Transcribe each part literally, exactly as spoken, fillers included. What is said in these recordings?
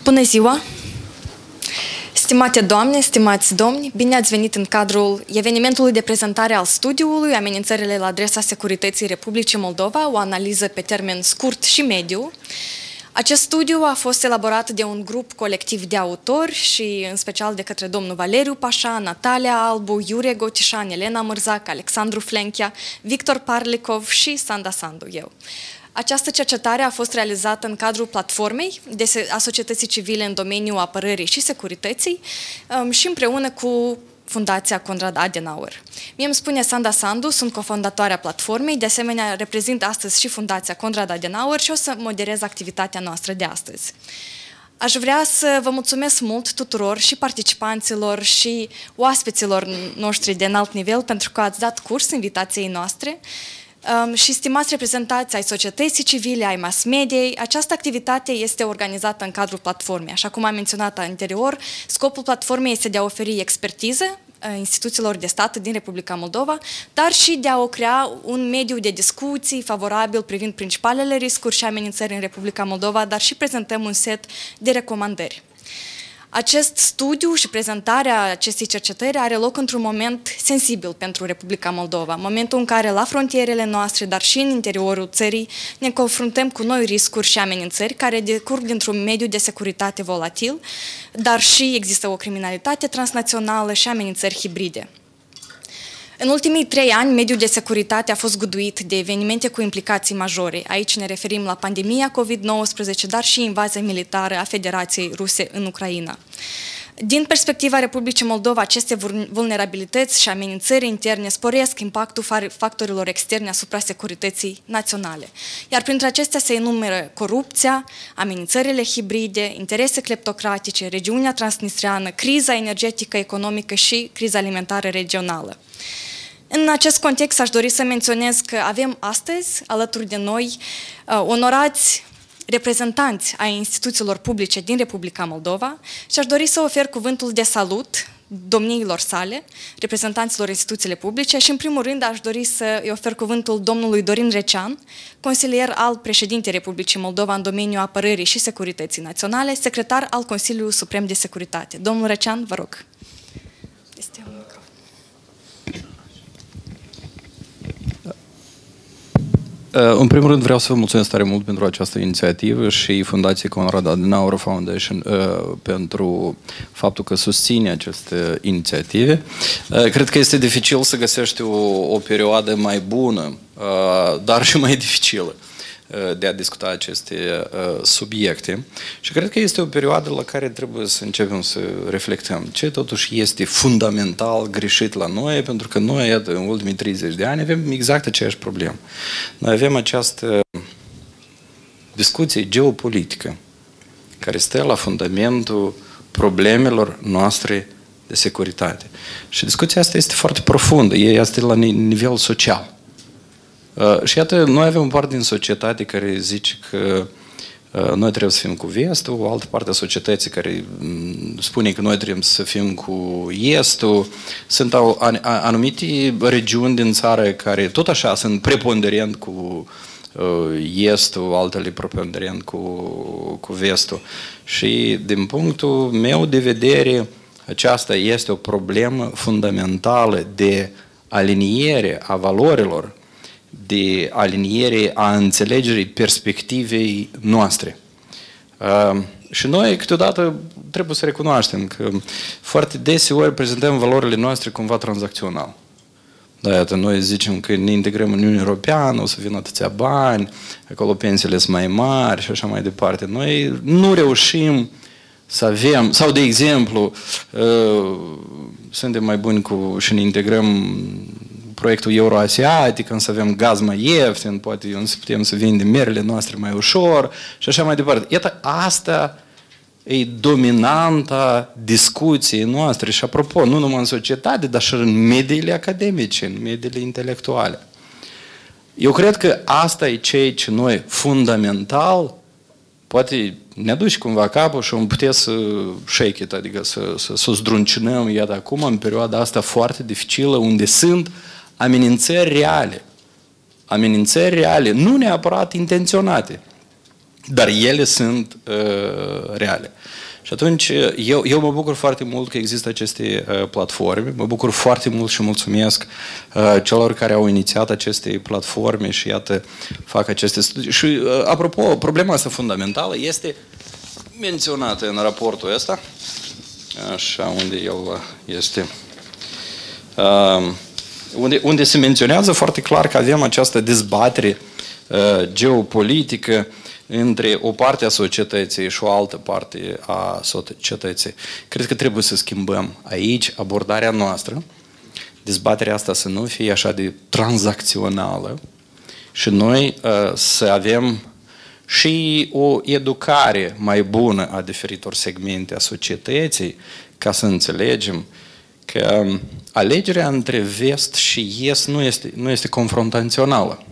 Bună ziua! Stimate doamne, stimați domni, bine ați venit în cadrul evenimentului de prezentare al studiului Amenințările la adresa securității Republicii Moldova, o analiză pe termen scurt și mediu. Acest studiu a fost elaborat de un grup colectiv de autori și în special de către domnul Valeriu Pașa, Natalia Albu, Iurie Gotișan, Elena Mărzac, Alexandru Flenchea, Victor Parlicov și Sanda Sandu, eu. Această cercetare a fost realizată în cadrul platformei de a societății civile în domeniul apărării și securității și împreună cu Fundația Konrad Adenauer. Mie îmi spune Sanda Sandu, sunt cofondatoarea platformei, de asemenea reprezint astăzi și Fundația Konrad Adenauer și o să moderez activitatea noastră de astăzi. Aș vrea să vă mulțumesc mult tuturor și participanților și oaspeților noștri de înalt nivel pentru că ați dat curs invitației noastre. Um, și stimați reprezentanți ai societății civile, ai mass mediei, această activitate este organizată în cadrul platformei. Așa cum am menționat anterior, scopul platformei este de a oferi expertiză uh, instituțiilor de stat din Republica Moldova, dar și de a o crea un mediu de discuții favorabil privind principalele riscuri și amenințări în Republica Moldova, dar și prezentăm un set de recomandări. Acest studiu și prezentarea acestei cercetări are loc într-un moment sensibil pentru Republica Moldova, momentul în care la frontierele noastre, dar și în interiorul țării, ne confruntăm cu noi riscuri și amenințări care decurg dintr-un mediu de securitate volatil, dar și există o criminalitate transnațională și amenințări hibride. În ultimii trei ani, mediul de securitate a fost guduit de evenimente cu implicații majore. Aici ne referim la pandemia COVID nouăsprezece, dar și invazia militară a Federației Ruse în Ucraina. Din perspectiva Republicii Moldova, aceste vulnerabilități și amenințări interne sporesc impactul factorilor externe asupra securității naționale. Iar printre acestea se enumeră corupția, amenințările hibride, interese cleptocratice, regiunea transnistreană, criza energetică, economică și criza alimentară regională. În acest context aș dori să menționez că avem astăzi alături de noi uh, onorați reprezentanți ai instituțiilor publice din Republica Moldova și aș dori să ofer cuvântul de salut domniilor sale, reprezentanților instituțiile publice și în primul rând aș dori să îi ofer cuvântul domnului Dorin Recean, consilier al președintei Republicii Moldova în domeniul apărării și securității naționale, secretar al Consiliului Suprem de Securitate. Domnul Recean, vă rog. Este un microfon. În primul rând vreau să vă mulțumesc tare mult pentru această inițiativă și Fundației Konrad Adenauer Foundation uh, pentru faptul că susține aceste inițiative. Uh, cred că este dificil să găsești o, o perioadă mai bună, uh, dar și mai dificilă de a discuta aceste uh, subiecte. Și cred că este o perioadă la care trebuie să începem să reflectăm ce totuși este fundamental greșit la noi, pentru că noi, iată, în ultimii treizeci de ani avem exact aceeași problemă. Noi avem această discuție geopolitică care stă la fundamentul problemelor noastre de securitate. Și discuția asta este foarte profundă, ea este la nivel social. Uh, și iată, noi avem o parte din societate care zice că uh, noi trebuie să fim cu vestul, o altă parte a societății care um, spune că noi trebuie să fim cu estul. Sunt au, an, anumite regiuni din țară care tot așa sunt preponderent cu uh, estul, altele preponderent cu, cu vestul. Și din punctul meu de vedere, aceasta este o problemă fundamentală de aliniere a valorilor, de aliniere a înțelegerii perspectivei noastre. Uh, și noi câteodată trebuie să recunoaștem că foarte deseori prezentăm valorile noastre cumva tranzacțional. Da, iată, noi zicem că ne integrăm în Uniunea Europeană, o să vină atâția bani, acolo pensiile sunt mai mari și așa mai departe. Noi nu reușim să avem, sau de exemplu, uh, suntem mai buni cu și ne integrăm proiectul euroasiatic, când să avem gaz mai ieftin, poate putem să vindem merele noastre mai ușor și așa mai departe. Iată, asta e dominanta discuției noastre și apropo, nu numai în societate, dar și în mediile academice, în mediile intelectuale. Eu cred că asta e ceea ce noi fundamental poate ne aduce cumva capul și vom putea să shake it, adică să, să, să zdruncinăm, iată acum, în perioada asta foarte dificilă, unde sunt amenințări reale. Amenințări reale, nu neapărat intenționate. dar ele sunt uh, reale. Și atunci eu, eu mă bucur foarte mult că există aceste uh, platforme, mă bucur foarte mult și mulțumesc uh, celor care au inițiat aceste platforme și iată fac aceste studii. Și uh, apropo, problema asta fundamentală este menționată în raportul ăsta, așa, unde el este, uh, unde, unde se menționează foarte clar că avem această dezbatere uh, geopolitică între o parte a societății și o altă parte a societății. Cred că trebuie să schimbăm aici abordarea noastră, dezbaterea asta să nu fie așa de tranzacțională și noi uh, să avem și o educare mai bună a diferitor segmente a societății, ca să înțelegem că alegerea între vest și est nu este, nu este confrontațională.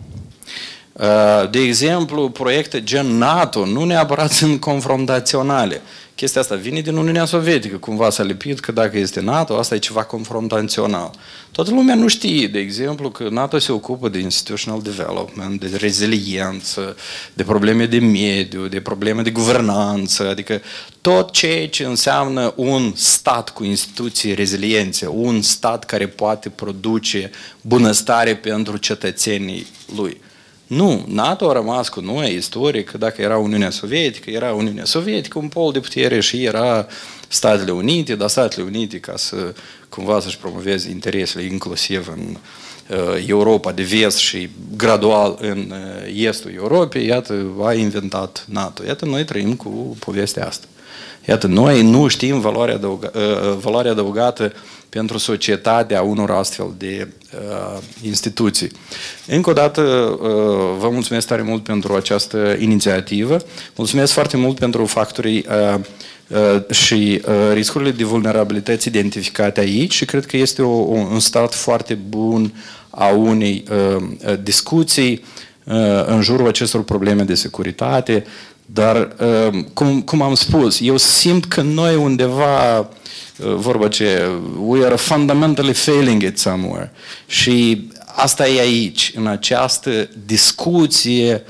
De exemplu, proiecte gen NATO nu neapărat sunt confrontaționale. Chestia asta vine din Uniunea Sovietică, cumva s-a lipit că dacă este NATO, asta e ceva confrontațional. Toată lumea nu știe, de exemplu, că NATO se ocupă de institutional development, de reziliență, de probleme de mediu, de probleme de guvernanță, adică tot ceea ce înseamnă un stat cu instituții reziliențe, un stat care poate produce bunăstare pentru cetățenii lui. Nu, NATO a rămas cu noi, istoric, că dacă era Uniunea Sovietică, era Uniunea Sovietică, un pol de putere și era Statele Unite, dar Statele Unite, ca să cumva să-și promoveze interesele inclusiv în uh, Europa de vest și gradual în uh, estul Europei, iată, a inventat NATO. Iată, noi trăim cu povestea asta. Iată, noi nu știm valoarea, adăuga, uh, valoarea adăugată pentru societatea unor astfel de uh, instituții. Încă o dată uh, vă mulțumesc tare mult pentru această inițiativă, mulțumesc foarte mult pentru factorii uh, uh, și uh, riscurile de vulnerabilități identificate aici și cred că este o, un start foarte bun a unei uh, discuții uh, în jurul acestor probleme de securitate, dar, uh, cum, cum am spus, eu simt că noi undeva vorba ce, we are fundamentally failing it somewhere. Și asta e aici, în această discuție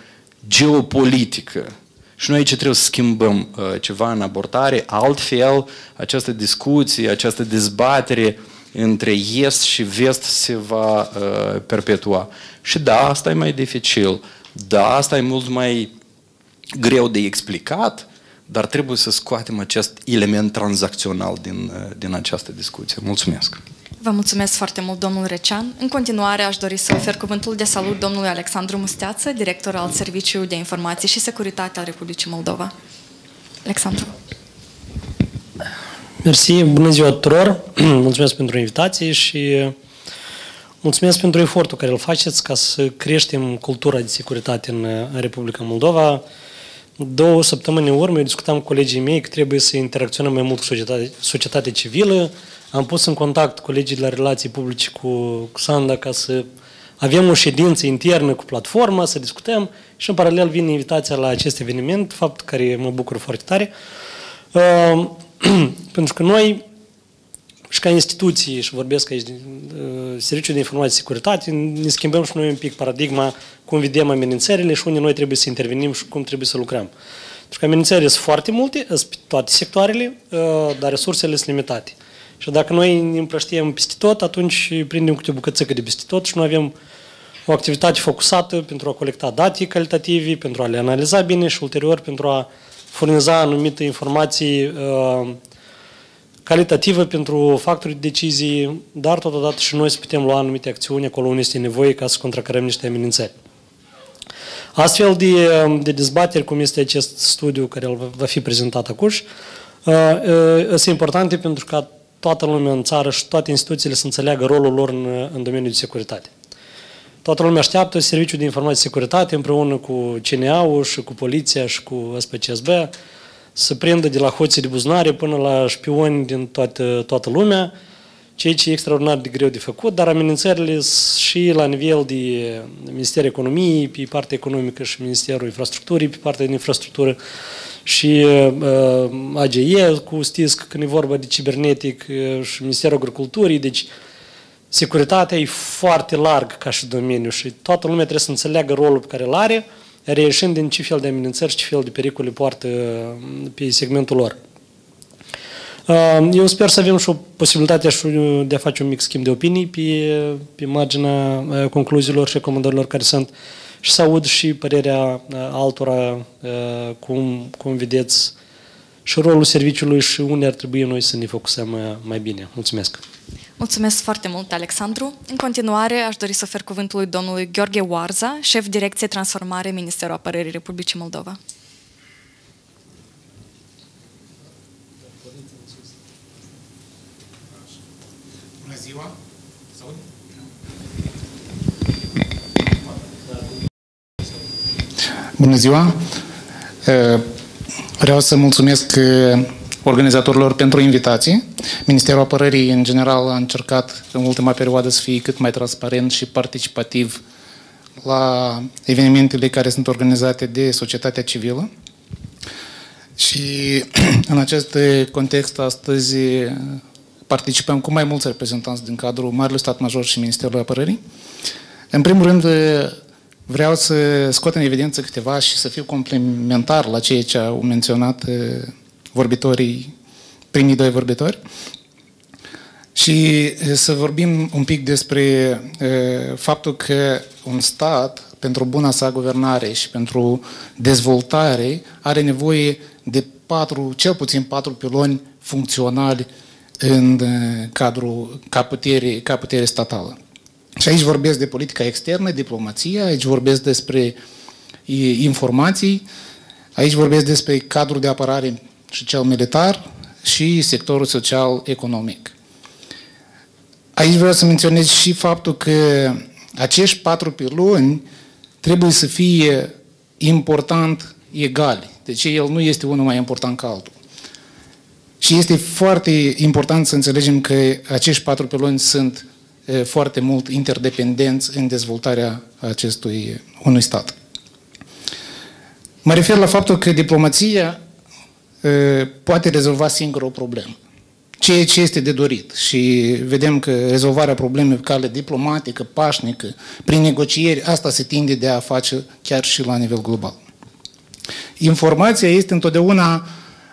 geopolitică. Și noi aici trebuie să schimbăm uh, ceva în abordare, altfel această discuție, această dezbatere între est și vest se va uh, perpetua. Și da, asta e mai dificil, da, asta e mult mai greu de explicat, dar trebuie să scoatem acest element tranzacțional din, din această discuție. Mulțumesc! Vă mulțumesc foarte mult, domnul Recean. În continuare, aș dori să ofer cuvântul de salut domnului Alexandru Musteață, director al Serviciului de Informații și Securitate al Republicii Moldova. Alexandru. Mersi, bună ziua tuturor! Mulțumesc pentru invitație și mulțumesc pentru efortul care îl faceți ca să creștem cultura de securitate în, în Republica Moldova. Două săptămâni în urmă eu discutam cu colegii mei că trebuie să interacționăm mai mult cu societatea, societatea civilă. Am pus în contact colegii de la relații publice cu, cu Sanda ca să avem o ședință internă cu platforma, să discutăm și în paralel vine invitația la acest eveniment, fapt care mă bucur foarte tare. Uh, pentru că noi, și ca instituții, și vorbesc aici de uh, Serviciul de Informații și Securitate, ne schimbăm și noi un pic paradigma, cum vedem amenințările și unde noi trebuie să intervenim și cum trebuie să lucrăm. Pentru că amenințările sunt foarte multe, sunt pe toate sectoarele, uh, dar resursele sunt limitate. Și dacă noi ne împrăștiem peste tot, atunci prindem câte o bucățică de peste tot și nu avem o activitate focusată pentru a colecta date calitative, pentru a le analiza bine și ulterior pentru a furniza anumite informații uh, calitativă pentru factorii de decizii, dar totodată și noi să putem lua anumite acțiuni acolo unde este nevoie ca să contracarăm niște amenințări. Astfel de, de dezbateri, cum este acest studiu care va fi prezentat acum, sunt importante pentru ca toată lumea în țară și toate instituțiile să înțeleagă rolul lor în, în domeniul de securitate. Toată lumea așteaptă Serviciul de Informații și Securitate împreună cu C N A-ul și cu Poliția și cu S P C S B să prindă de la hoții de buzunare până la șpioni din toată, toată lumea, ceea ce e extraordinar de greu de făcut, dar amenințările și la nivel de Ministerul Economiei, pe partea economică și Ministerul Infrastructurii, pe partea de infrastructură și uh, A G E cu STISC, când e vorba de cibernetic uh, și Ministerul Agriculturii, deci securitatea e foarte larg ca și domeniu și toată lumea trebuie să înțeleagă rolul pe care îl are reieșind din ce fel de amenințări și ce fel de pericole poartă pe segmentul lor. Eu sper să avem și o posibilitate de a face un mic schimb de opinii pe, pe marginea concluziilor și recomandărilor care sunt și să aud și părerea altora, cum, cum vedeți și rolul serviciului și unde ar trebui noi să ne focusăm mai bine. Mulțumesc! Mulțumesc foarte mult, Alexandru. În continuare, aș dori să ofer cuvântul lui domnului Gheorghe Oarza, șef Direcție Transformare, Ministerul Apărării Republicii Moldova. Bună ziua! Bună ziua! Vreau să mulțumesc organizatorilor pentru invitație. Ministerul Apărării, în general, a încercat în ultima perioadă să fie cât mai transparent și participativ la evenimentele care sunt organizate de societatea civilă. Și în acest context, astăzi participăm cu mai mulți reprezentanți din cadrul Marelui Stat Major și Ministerului Apărării. În primul rând, vreau să scot în evidență câteva și să fiu complementar la ceea ce au menționat vorbitorii, primii doi vorbitori, și să vorbim un pic despre e, faptul că un stat, pentru buna sa guvernare și pentru dezvoltare, are nevoie de patru, cel puțin patru piloni funcționali în cadrul, ca putere, ca putere statală. Și aici vorbesc de politica externă, diplomația, aici vorbesc despre informații, aici vorbesc despre cadrul de apărare și cel militar și sectorul social-economic. Aici vreau să menționez și faptul că acești patru piloni trebuie să fie important egali. Deci el nu este unul mai important ca altul. Și este foarte important să înțelegem că acești patru piloni sunt foarte mult interdependenți în dezvoltarea acestui unui stat. Mă refer la faptul că diplomația poate rezolva singură o problemă, ceea ce este de dorit. Și vedem că rezolvarea problemei pe cale diplomatică, pașnică, prin negocieri, asta se tinde de a face chiar și la nivel global. Informația este întotdeauna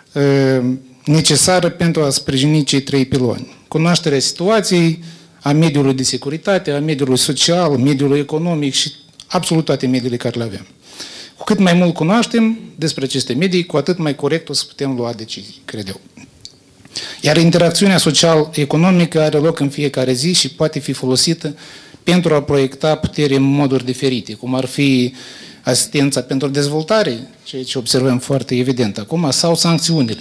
necesară pentru a sprijini cei trei piloni. Cunoașterea situației, a mediului de securitate, a mediului social, mediului economic și absolut toate mediile care le avem. Cu cât mai mult cunoaștem despre aceste medii, cu atât mai corect o să putem lua decizii, cred eu. Iar interacțiunea social-economică are loc în fiecare zi și poate fi folosită pentru a proiecta putere în moduri diferite, cum ar fi asistența pentru dezvoltare, ceea ce observăm foarte evident acum, sau sancțiunile.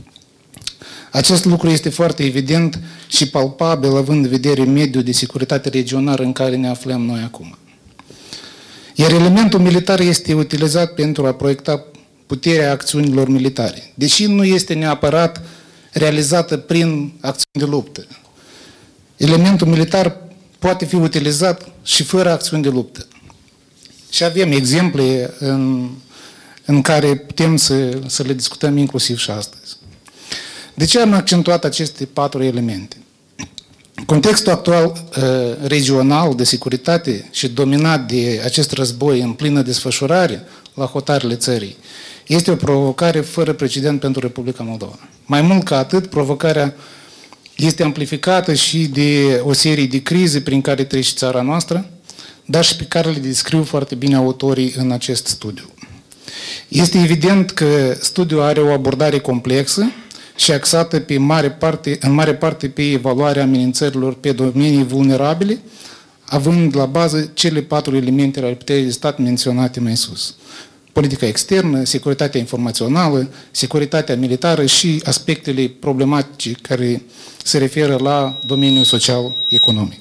Acest lucru este foarte evident și palpabil, având în vedere mediul de securitate regională în care ne aflăm noi acum. Iar elementul militar este utilizat pentru a proiecta puterea acțiunilor militare, deși nu este neapărat realizată prin acțiuni de luptă. Elementul militar poate fi utilizat și fără acțiuni de luptă. Și avem exemple în, în care putem să, să le discutăm inclusiv și astăzi. De ce am accentuat aceste patru elemente? Contextul actual uh, regional de securitate și dominat de acest război în plină desfășurare la hotarele țării este o provocare fără precedent pentru Republica Moldova. Mai mult ca atât, provocarea este amplificată și de o serie de crize prin care trece țara noastră, dar și pe care le descriu foarte bine autorii în acest studiu. Este evident că studiul are o abordare complexă și axată pe mare parte, în mare parte pe evaluarea amenințărilor pe domenii vulnerabile, având la bază cele patru elemente ale puterii de stat menționate mai sus. Politica externă, securitatea informațională, securitatea militară și aspectele problematice care se referă la domeniul social-economic.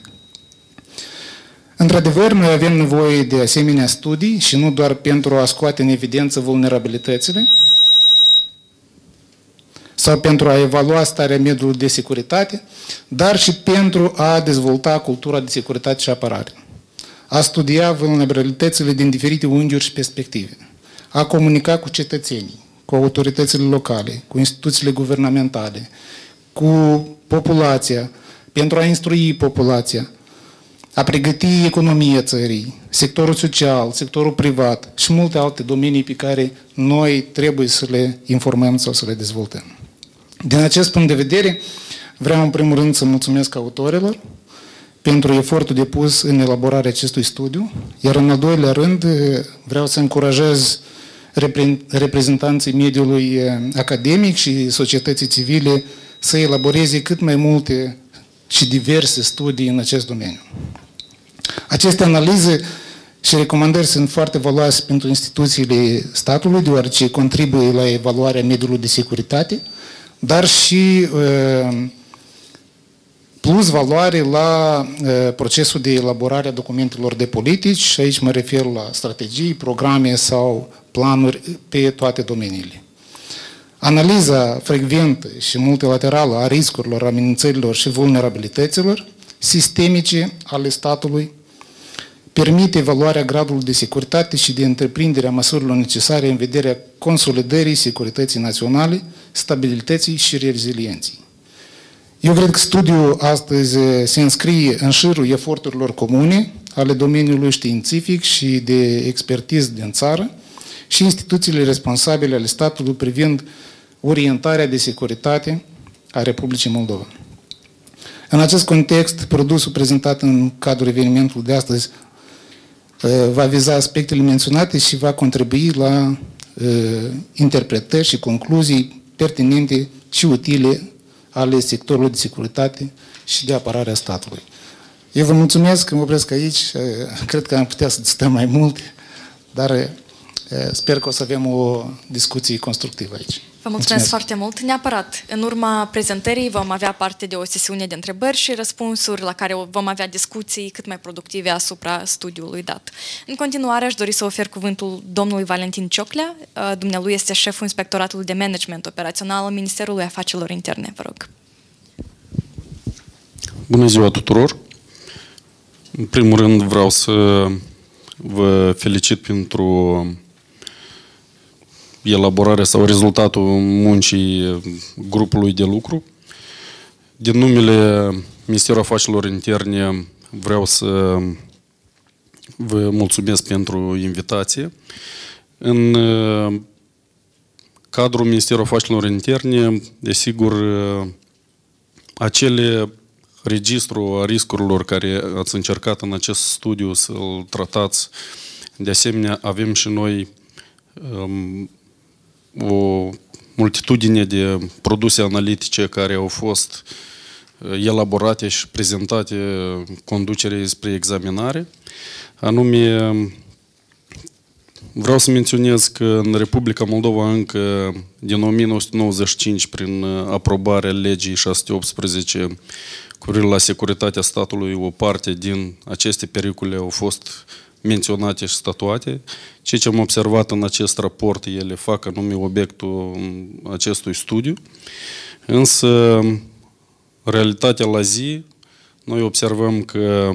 Într-adevăr, noi avem nevoie de asemenea studii și nu doar pentru a scoate în evidență vulnerabilitățile sau pentru a evalua starea mediului de securitate, dar și pentru a dezvolta cultura de securitate și apărare, a studia vulnerabilitățile din diferite unghiuri și perspective, a comunica cu cetățenii, cu autoritățile locale, cu instituțiile guvernamentale, cu populația, pentru a instrui populația a pregăti economia țării, sectorul social, sectorul privat și multe alte domenii pe care noi trebuie să le informăm sau să le dezvoltăm. Din acest punct de vedere, vreau în primul rând să mulțumesc autorilor pentru efortul depus în elaborarea acestui studiu, iar în al doilea rând vreau să încurajez reprezentanții mediului academic și societății civile să elaboreze cât mai multe și diverse studii în acest domeniu. Aceste analize și recomandări sunt foarte valoroase pentru instituțiile statului, deoarece contribuie la evaluarea mediului de securitate, dar și plus valoare la procesul de elaborare a documentelor de politici, și aici mă refer la strategii, programe sau planuri pe toate domeniile. Analiza frecventă și multilaterală a riscurilor, amenințărilor și vulnerabilităților sistemice ale statului permite evaluarea gradului de securitate și de întreprindere a măsurilor necesare în vederea consolidării securității naționale, stabilității și rezilienței. Eu cred că studiul astăzi se înscrie în șirul eforturilor comune ale domeniului științific și de expertiză din țară și instituțiile responsabile ale statului privind orientarea de securitate a Republicii Moldova. În acest context, produsul prezentat în cadrul evenimentului de astăzi va viza aspectele menționate și va contribui la interpretări și concluzii pertinente și utile ale sectorului de securitate și de apărare a statului. Eu vă mulțumesc că mă opresc aici, cred că am putea să stăm mai mult, dar sper că o să avem o discuție constructivă aici. Vă mulțumesc, mulțumesc foarte mult. Neapărat, în urma prezentării vom avea parte de o sesiune de întrebări și răspunsuri la care vom avea discuții cât mai productive asupra studiului dat. În continuare, aș dori să ofer cuvântul domnului Valentin Cioclea. Dumnealui este șeful Inspectoratului de Management Operațional al Ministerului Afacerilor Interne. Vă rog. Bună ziua tuturor! În primul rând vreau să vă felicit pentru elaborarea sau rezultatul muncii grupului de lucru. Din numele Ministerului Afacerilor Interne vreau să vă mulțumesc pentru invitație. În cadrul Ministerului Afacerilor Interne, desigur, acele registru a riscurilor care ați încercat în acest studiu să-l tratați, de asemenea avem și noi um, o multitudine de produse analitice care au fost elaborate și prezentate conducerii spre examinare. Anume, vreau să menționez că în Republica Moldova încă din o mie nouă sute nouăzeci și cinci, prin aprobarea legii șase sute optsprezece cu privire la securitatea statului, o parte din aceste pericole au fost menționate și statuate. Ceea ce am observat în acest raport, ele fac anume obiectul acestui studiu. Însă, realitatea la zi, noi observăm că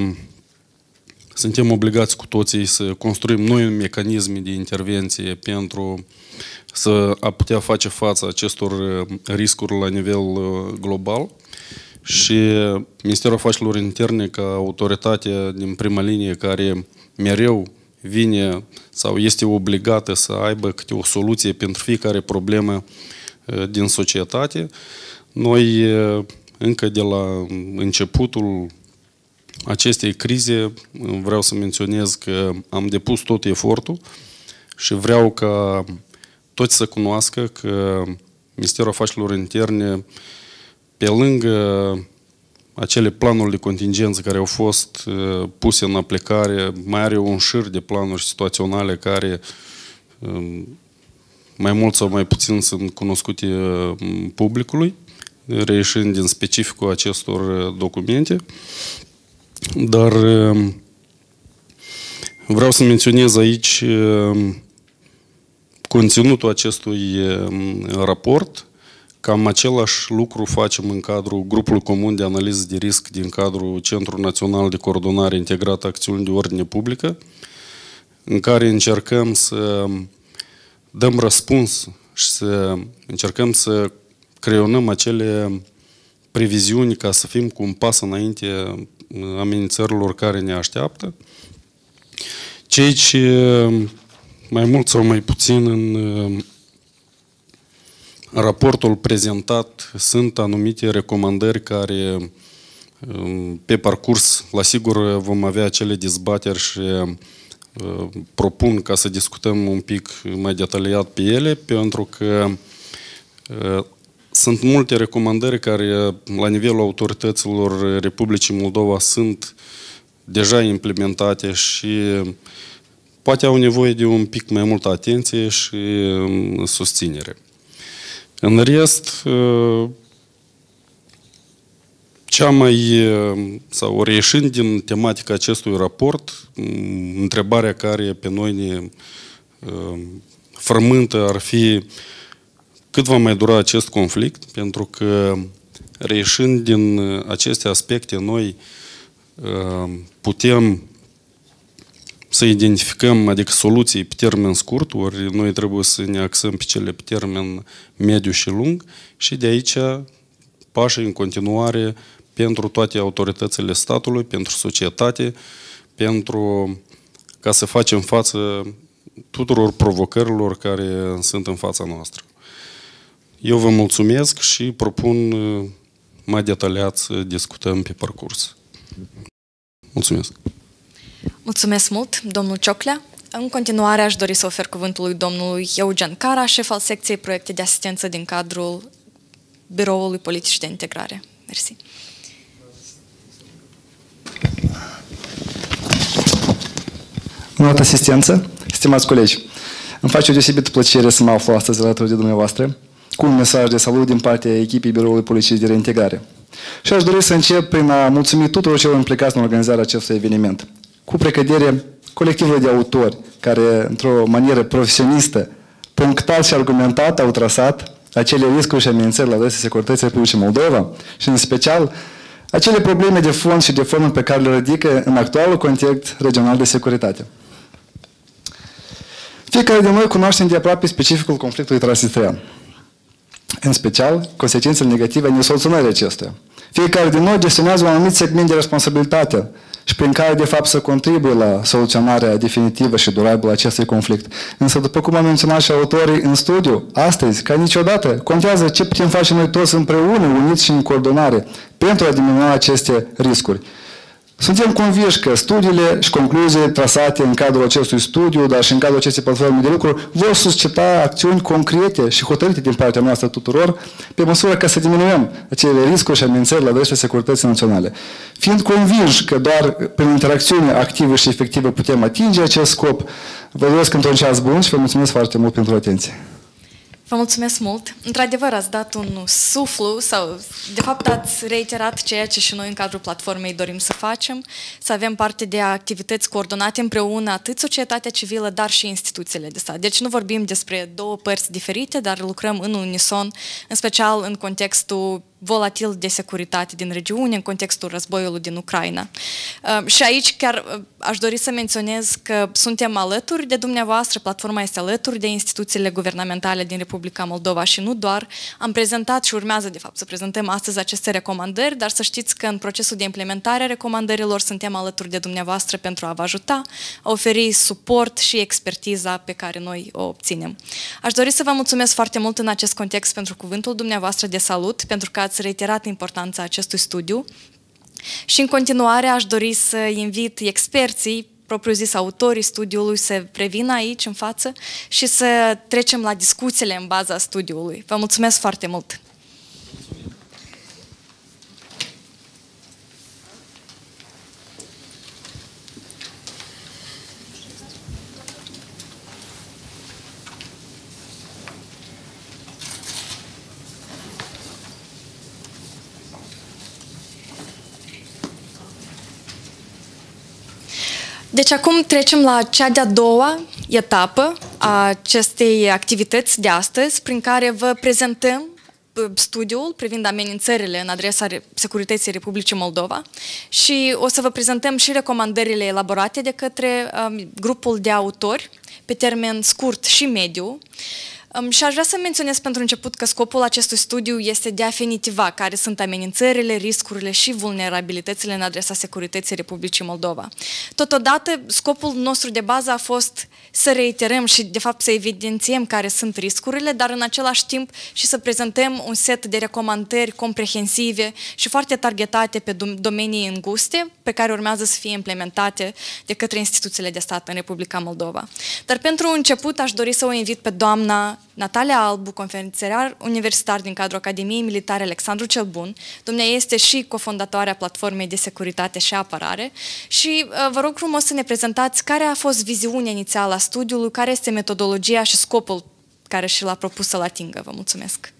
suntem obligați cu toții să construim noi mecanisme de intervenție pentru să a putea face față acestor riscuri la nivel global. Și Ministerul Afacerilor Interne, ca autoritate din prima linie care mereu vine sau este obligată să aibă câte o soluție pentru fiecare problemă din societate, noi încă de la începutul acestei crize vreau să menționez că am depus tot efortul și vreau ca toți să cunoască că Ministerul Afacerilor Interne, pe lângă acele planuri de contingență care au fost uh, puse în aplicare, mai are un șir de planuri situaționale care uh, mai mult sau mai puțin sunt cunoscute uh, publicului, reieșind din specificul acestor documente. Dar uh, vreau să menționez aici uh, conținutul acestui uh, raport. Cam același lucru facem în cadrul grupului comun de analiză de risc din cadrul Centrul Național de Coordonare Integrată a Acțiunii de Ordine Publică, în care încercăm să dăm răspuns și să încercăm să creionăm acele previziuni ca să fim cu un pas înainte amenințărilor care ne așteaptă. Cei ce mai mult sau mai puțin în raportul prezentat sunt anumite recomandări care pe parcurs, la sigur, vom avea acele dezbateri și propun ca să discutăm un pic mai detaliat pe ele, pentru că sunt multe recomandări care, la nivelul autorităților Republicii Moldova, sunt deja implementate și poate au nevoie de un pic mai multă atenție și susținere. În rest, cea mai, sau reieșind din tematica acestui raport, întrebarea care pe noi ne frământă ar fi cât va mai dura acest conflict, pentru că reieșind din aceste aspecte noi putem să identificăm, adică soluții pe termen scurt, ori noi trebuie să ne axăm pe cele pe termen mediu și lung și de aici pașii în continuare pentru toate autoritățile statului, pentru societate, pentru ca să facem față tuturor provocărilor care sunt în fața noastră. Eu vă mulțumesc și propun mai detaliat să discutăm pe parcurs. Mulțumesc! Mulțumesc mult, domnul Cioclea. În continuare aș dori să ofer cuvântul lui domnului Eugen Cara, șef al secției proiecte de asistență din cadrul Biroului Politici de Integrare. Mersi. Notă asistență, stimați colegi, îmi face o deosebită plăcere să mă aflu astăzi alături de dumneavoastră cu un mesaj de salut din partea echipei Biroului Politicii de Reintegrare. Și aș dori să încep prin a mulțumi tuturor celor implicați în organizarea acestui eveniment. Cu precădere, colectivul de autori, care, într-o manieră profesionistă, punctat și argumentat, au trasat acele riscuri și amenințări la adresa securității Republicii Moldova și, în special, acele probleme de fond și de formă pe care le ridică în actualul context regional de securitate. Fiecare din noi cunoaște îndeaproape specificul conflictului transnistrean, în special consecințele negative ale nesoluționării acestuia. Fiecare din noi gestionează un anumit segment de responsabilitate și prin care, de fapt, să contribuie la soluționarea definitivă și durabilă a acestui conflict. Însă, după cum am menționat și autorii în studiu, astăzi, ca niciodată, contează ce putem face noi toți împreună, uniți și în coordonare, pentru a diminua aceste riscuri. Suntem convinși că studiile și concluziile trasate în cadrul acestui studiu, dar și în cadrul acestei platforme de lucru, vor suscita acțiuni concrete și hotărâte din partea noastră tuturor, pe măsură ca să diminuăm acele riscuri și amenințări la adresa securității naționale. Fiind convinși că doar prin interacțiune activă și efectivă putem atinge acest scop, vă doresc într-un ceas bun și vă mulțumesc foarte mult pentru atenție. Vă mulțumesc mult. Într-adevăr, ați dat un suflu sau, de fapt, ați reiterat ceea ce și noi în cadrul platformei dorim să facem, să avem parte de activități coordonate împreună, atât societatea civilă, dar și instituțiile de stat. Deci nu vorbim despre două părți diferite, dar lucrăm în unison, în special în contextul volatil de securitate din regiune, în contextul războiului din Ucraina. Și aici chiar aș dori să menționez că suntem alături de dumneavoastră, platforma este alături de instituțiile guvernamentale din Republica Moldova și nu doar. Am prezentat și urmează, de fapt, să prezentăm astăzi aceste recomandări, dar să știți că în procesul de implementare a recomandărilor suntem alături de dumneavoastră pentru a vă ajuta, a oferi suport și expertiza pe care noi o obținem. Aș dori să vă mulțumesc foarte mult în acest context pentru cuvântul dumneavoastră de salut, pentru că ați reiterat importanța acestui studiu. Și în continuare aș dori să invit experții, propriu-zis autorii studiului, să prevină aici în față și să trecem la discuțiile în baza studiului. Vă mulțumesc foarte mult! Deci acum trecem la cea de-a doua etapă a acestei activități de astăzi, prin care vă prezentăm studiul privind amenințările în adresa securității Republicii Moldova și o să vă prezentăm și recomandările elaborate de către um, grupul de autori pe termen scurt și mediu. Și aș vrea să menționez pentru început că scopul acestui studiu este de a definitiva care sunt amenințările, riscurile și vulnerabilitățile în adresa securității Republicii Moldova. Totodată, scopul nostru de bază a fost să reiterăm și, de fapt, să evidențiem care sunt riscurile, dar în același timp și să prezentăm un set de recomandări comprehensive și foarte targetate pe domenii înguste, pe care urmează să fie implementate de către instituțiile de stat în Republica Moldova. Dar pentru început aș dori să o invit pe doamna Natalia Albu, conferențiar universitar din cadrul Academiei Militare Alexandru cel Bun. Dumnezeu este și cofondatoarea Platformei de Securitate și Apărare și uh, vă rog frumos să ne prezentați care a fost viziunea inițială a studiului, care este metodologia și scopul care și l-a propus să-l atingă. Vă mulțumesc!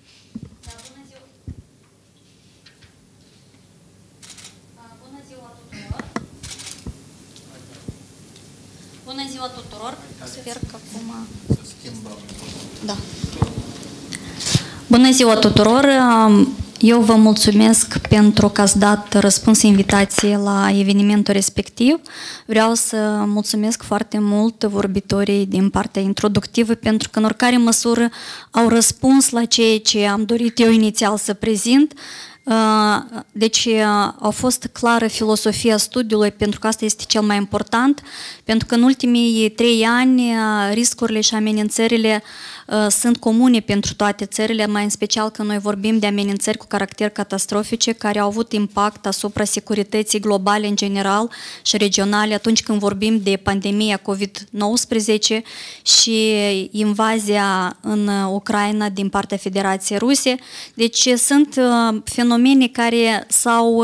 Bună ziua tuturor! Bună ziua tuturor! Sper că acum... Da. Bună ziua tuturor! Eu vă mulțumesc pentru că ați dat răspuns invitației la evenimentul respectiv. Vreau să mulțumesc foarte mult vorbitorii din partea introductivă pentru că în oricare măsură au răspuns la ceea ce am dorit eu inițial să prezint. Deci a fost clară filosofia studiului, pentru că asta este cel mai important, pentru că în ultimii trei ani riscurile și amenințările sunt comune pentru toate țările, mai în special că noi vorbim de amenințări cu caracter catastrofice care au avut impact asupra securității globale în general și regionale atunci când vorbim de pandemia COVID nouăsprezece și invazia în Ucraina din partea Federației Ruse. Deci sunt fenomene care s-au...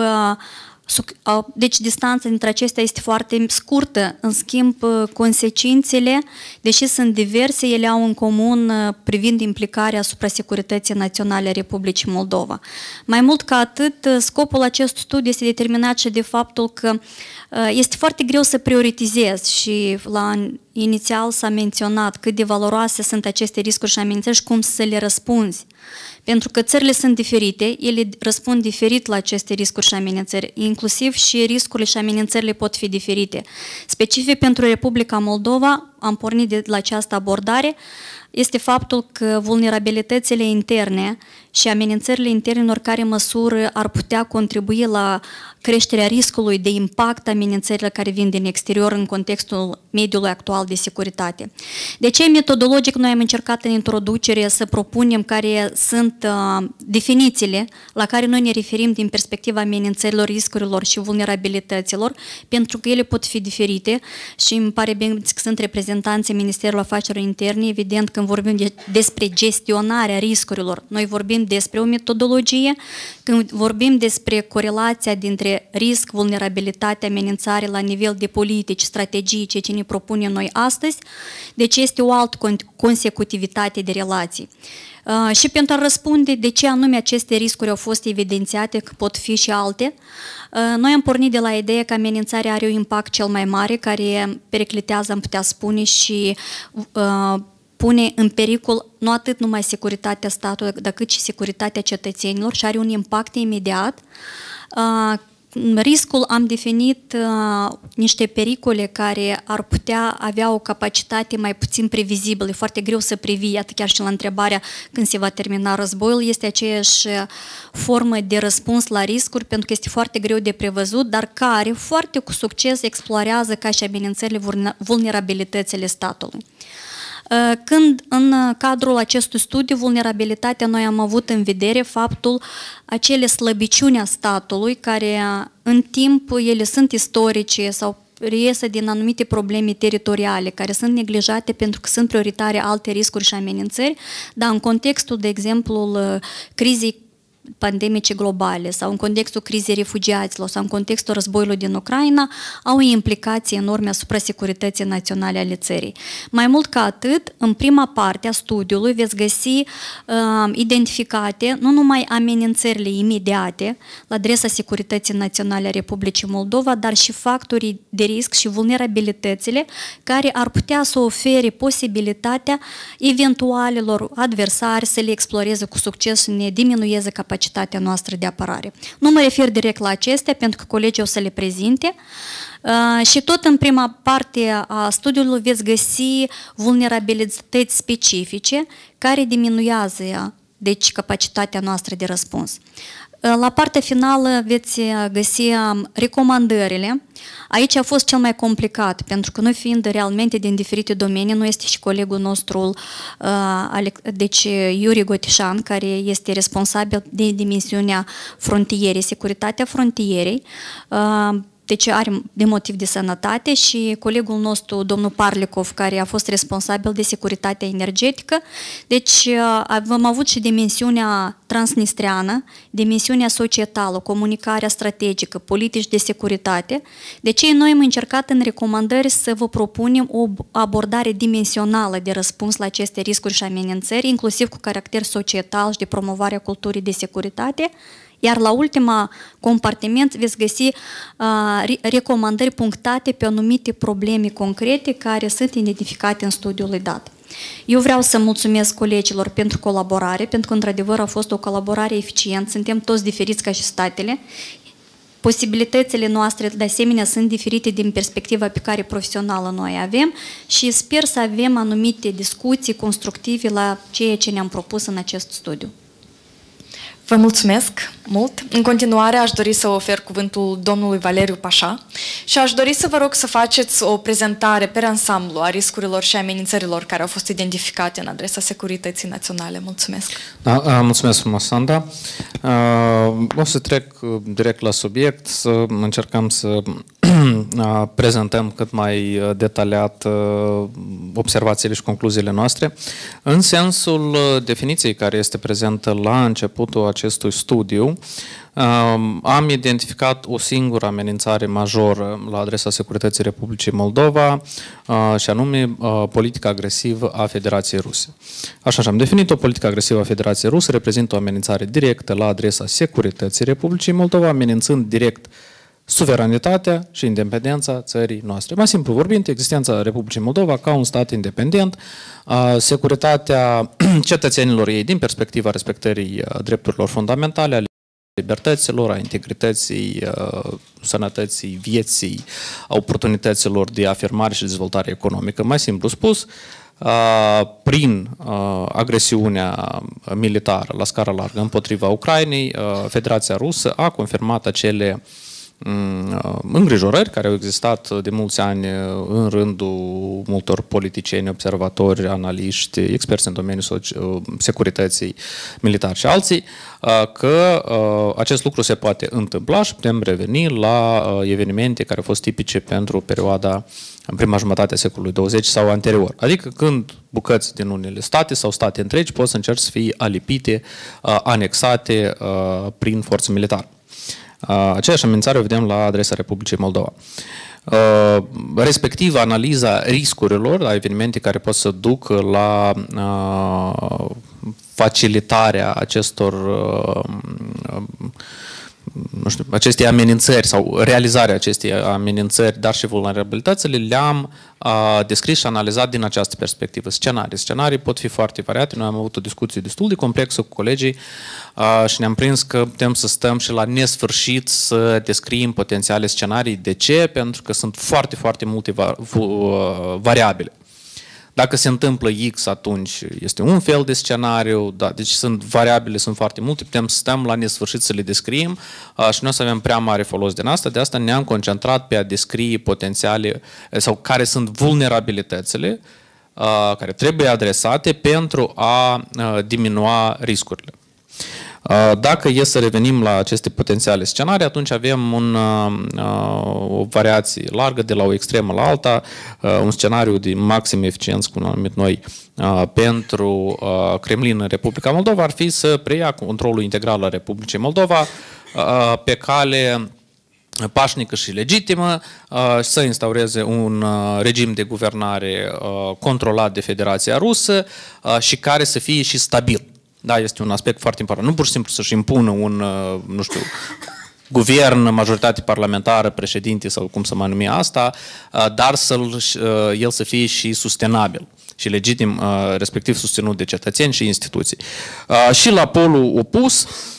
Deci distanța dintre acestea este foarte scurtă, în schimb consecințele, deși sunt diverse, ele au în comun privind implicarea asupra securității naționale a Republicii Moldova. Mai mult ca atât, scopul acestui studiu este determinat și de faptul că este foarte greu să prioritizezi și la inițial s-a menționat cât de valoroase sunt aceste riscuri și amenințări și cum să le răspunzi. Pentru că țările sunt diferite, ele răspund diferit la aceste riscuri și amenințări, inclusiv și riscurile și amenințările pot fi diferite. Specific pentru Republica Moldova, am pornit de la această abordare, este faptul că vulnerabilitățile interne și amenințările interne în oricare măsură ar putea contribui la creșterea riscului de impact amenințărilor care vin din exterior în contextul mediului actual de securitate. De ce metodologic noi am încercat în introducere să propunem care sunt uh, definițiile la care noi ne referim din perspectiva amenințărilor, riscurilor și vulnerabilităților, pentru că ele pot fi diferite și îmi pare bine că sunt reprezentanții Ministerului Afacerilor Interne, evident când vorbim de, despre gestionarea riscurilor, noi vorbim despre o metodologie, când vorbim despre corelația dintre risc, vulnerabilitate, amenințare la nivel de politici, strategii, ceea ce ne propunem noi astăzi, deci este o altă consecutivitate de relații. Uh, și pentru a răspunde de ce anume aceste riscuri au fost evidențiate, că pot fi și alte, uh, noi am pornit de la ideea că amenințarea are un impact cel mai mare, care periclitează, am putea spune, și uh, pune în pericol nu atât numai securitatea statului, dar cât și securitatea cetățenilor și are un impact imediat. Uh, Riscul am definit uh, niște pericole care ar putea avea o capacitate mai puțin previzibilă, e foarte greu să previi, iată chiar și la întrebarea când se va termina războiul, este aceeași formă de răspuns la riscuri, pentru că este foarte greu de prevăzut, dar care foarte cu succes explorează ca și amenințările, vulnerabilitățile statului. Când în cadrul acestui studiu, vulnerabilitatea, noi am avut în vedere faptul acele slăbiciuni a statului, care în timp ele sunt istorice sau reiese din anumite probleme teritoriale, care sunt neglijate pentru că sunt prioritare alte riscuri și amenințări, dar în contextul, de exemplu, crizei pandemice globale sau în contextul crizei refugiaților sau în contextul războiului din Ucraina au implicații enorme asupra securității naționale ale țării. Mai mult ca atât, în prima parte a studiului veți găsi uh, identificate nu numai amenințările imediate la adresa securității naționale a Republicii Moldova, dar și factorii de risc și vulnerabilitățile care ar putea să ofere posibilitatea eventualelor adversari să le exploreze cu succes și ne diminueze capacitatea capacitatea noastră de apărare. Nu mă refer direct la acestea, pentru că colegii o să le prezinte. Uh, și tot în prima parte a studiului veți găsi vulnerabilități specifice care diminuează, deci, capacitatea noastră de răspuns. La partea finală veți găsi recomandările. Aici a fost cel mai complicat, pentru că noi fiind realmente din diferite domenii, nu este și colegul nostru, deci Iuri Gotișan, care este responsabil de dimensiunea frontierei, securitatea frontierei, deci are de motiv de sănătate, și colegul nostru, domnul Parlikov, care a fost responsabil de securitatea energetică. Deci am avut și dimensiunea transnistreană, dimensiunea societală, comunicarea strategică, politici de securitate. De ce noi am încercat în recomandări să vă propunem o abordare dimensională de răspuns la aceste riscuri și amenințări, inclusiv cu caracter societal și de promovarea culturii de securitate. Iar la ultima compartiment veți găsi uh, recomandări punctate pe anumite probleme concrete care sunt identificate în studiul dat. Eu vreau să mulțumesc colegilor pentru colaborare, pentru că într-adevăr a fost o colaborare eficientă, suntem toți diferiți ca și statele. Posibilitățile noastre, de asemenea, sunt diferite din perspectiva pe care profesională noi avem și sper să avem anumite discuții constructive la ceea ce ne-am propus în acest studiu. Vă mulțumesc mult. În continuare aș dori să ofer cuvântul domnului Valeriu Pașa și aș dori să vă rog să faceți o prezentare pe ansamblu a riscurilor și amenințărilor care au fost identificate în adresa securității naționale. Mulțumesc. Da, mulțumesc frumos, Sandra. O să trec direct la subiect, să încercăm să prezentăm cât mai detaliat observațiile și concluziile noastre. În sensul definiției care este prezentă la începutul acestui studiu, am identificat o singură amenințare majoră la adresa securității Republicii Moldova, și anume politica agresivă a Federației Ruse. Așa și am definit-o, politica agresivă a Federației Ruse reprezintă o amenințare directă la adresa securității Republicii Moldova, amenințând direct suveranitatea și independența țării noastre. Mai simplu vorbind, existența Republicii Moldova ca un stat independent, securitatea cetățenilor ei din perspectiva respectării drepturilor fundamentale, ale libertăților, a integrității, sănătății, vieții, a oportunităților de afirmare și dezvoltare economică. Mai simplu spus, prin agresiunea militară la scară largă împotriva Ucrainei, Federația Rusă a confirmat acele îngrijorări care au existat de mulți ani în rândul multor politicieni, observatori, analiști, experți în domeniul securității militare și alții, că acest lucru se poate întâmpla și putem reveni la evenimente care au fost tipice pentru perioada în prima jumătate a secolului douăzeci sau anterior. Adică când bucăți din unele state sau state întregi pot să încerci să fie alipite, anexate prin forță militară. Aceeași amenințare o vedem la adresa Republicii Moldova. Respectiv, analiza riscurilor, la evenimente care pot să duc la facilitarea acestor nu știu, aceste amenințări sau realizarea acestei amenințări, dar și vulnerabilitățile, le-am descris și analizat din această perspectivă. Scenarii. Scenarii pot fi foarte variate. Noi am avut o discuție destul de complexă cu colegii a, și ne-am prins că putem să stăm și la nesfârșit să descriem potențiale scenarii. De ce? Pentru că sunt foarte, foarte multe variabile. Dacă se întâmplă X, atunci este un fel de scenariu, da, deci sunt variabile, sunt foarte multe, putem să stăm la nesfârșit să le descriem și nu o să avem prea mare folos din asta, de asta ne-am concentrat pe a descrie potențiale sau care sunt vulnerabilitățile care trebuie adresate pentru a diminua riscurile. Dacă e să revenim la aceste potențiale scenarii, atunci avem un, o variație largă de la o extremă la alta, un scenariu de maxim eficiență, cum am numit noi, pentru Kremlin în Republica Moldova ar fi să preia controlul integral al Republicii Moldova pe cale pașnică și legitimă, să instaureze un regim de guvernare controlat de Federația Rusă și care să fie și stabil. Da, este un aspect foarte important. Nu pur și simplu să-și impună un, nu știu, guvern, majoritate parlamentară, președinte sau cum să mai numi asta, dar să el să fie și sustenabil și legitim, respectiv susținut de cetățeni și instituții. Și la polul opus,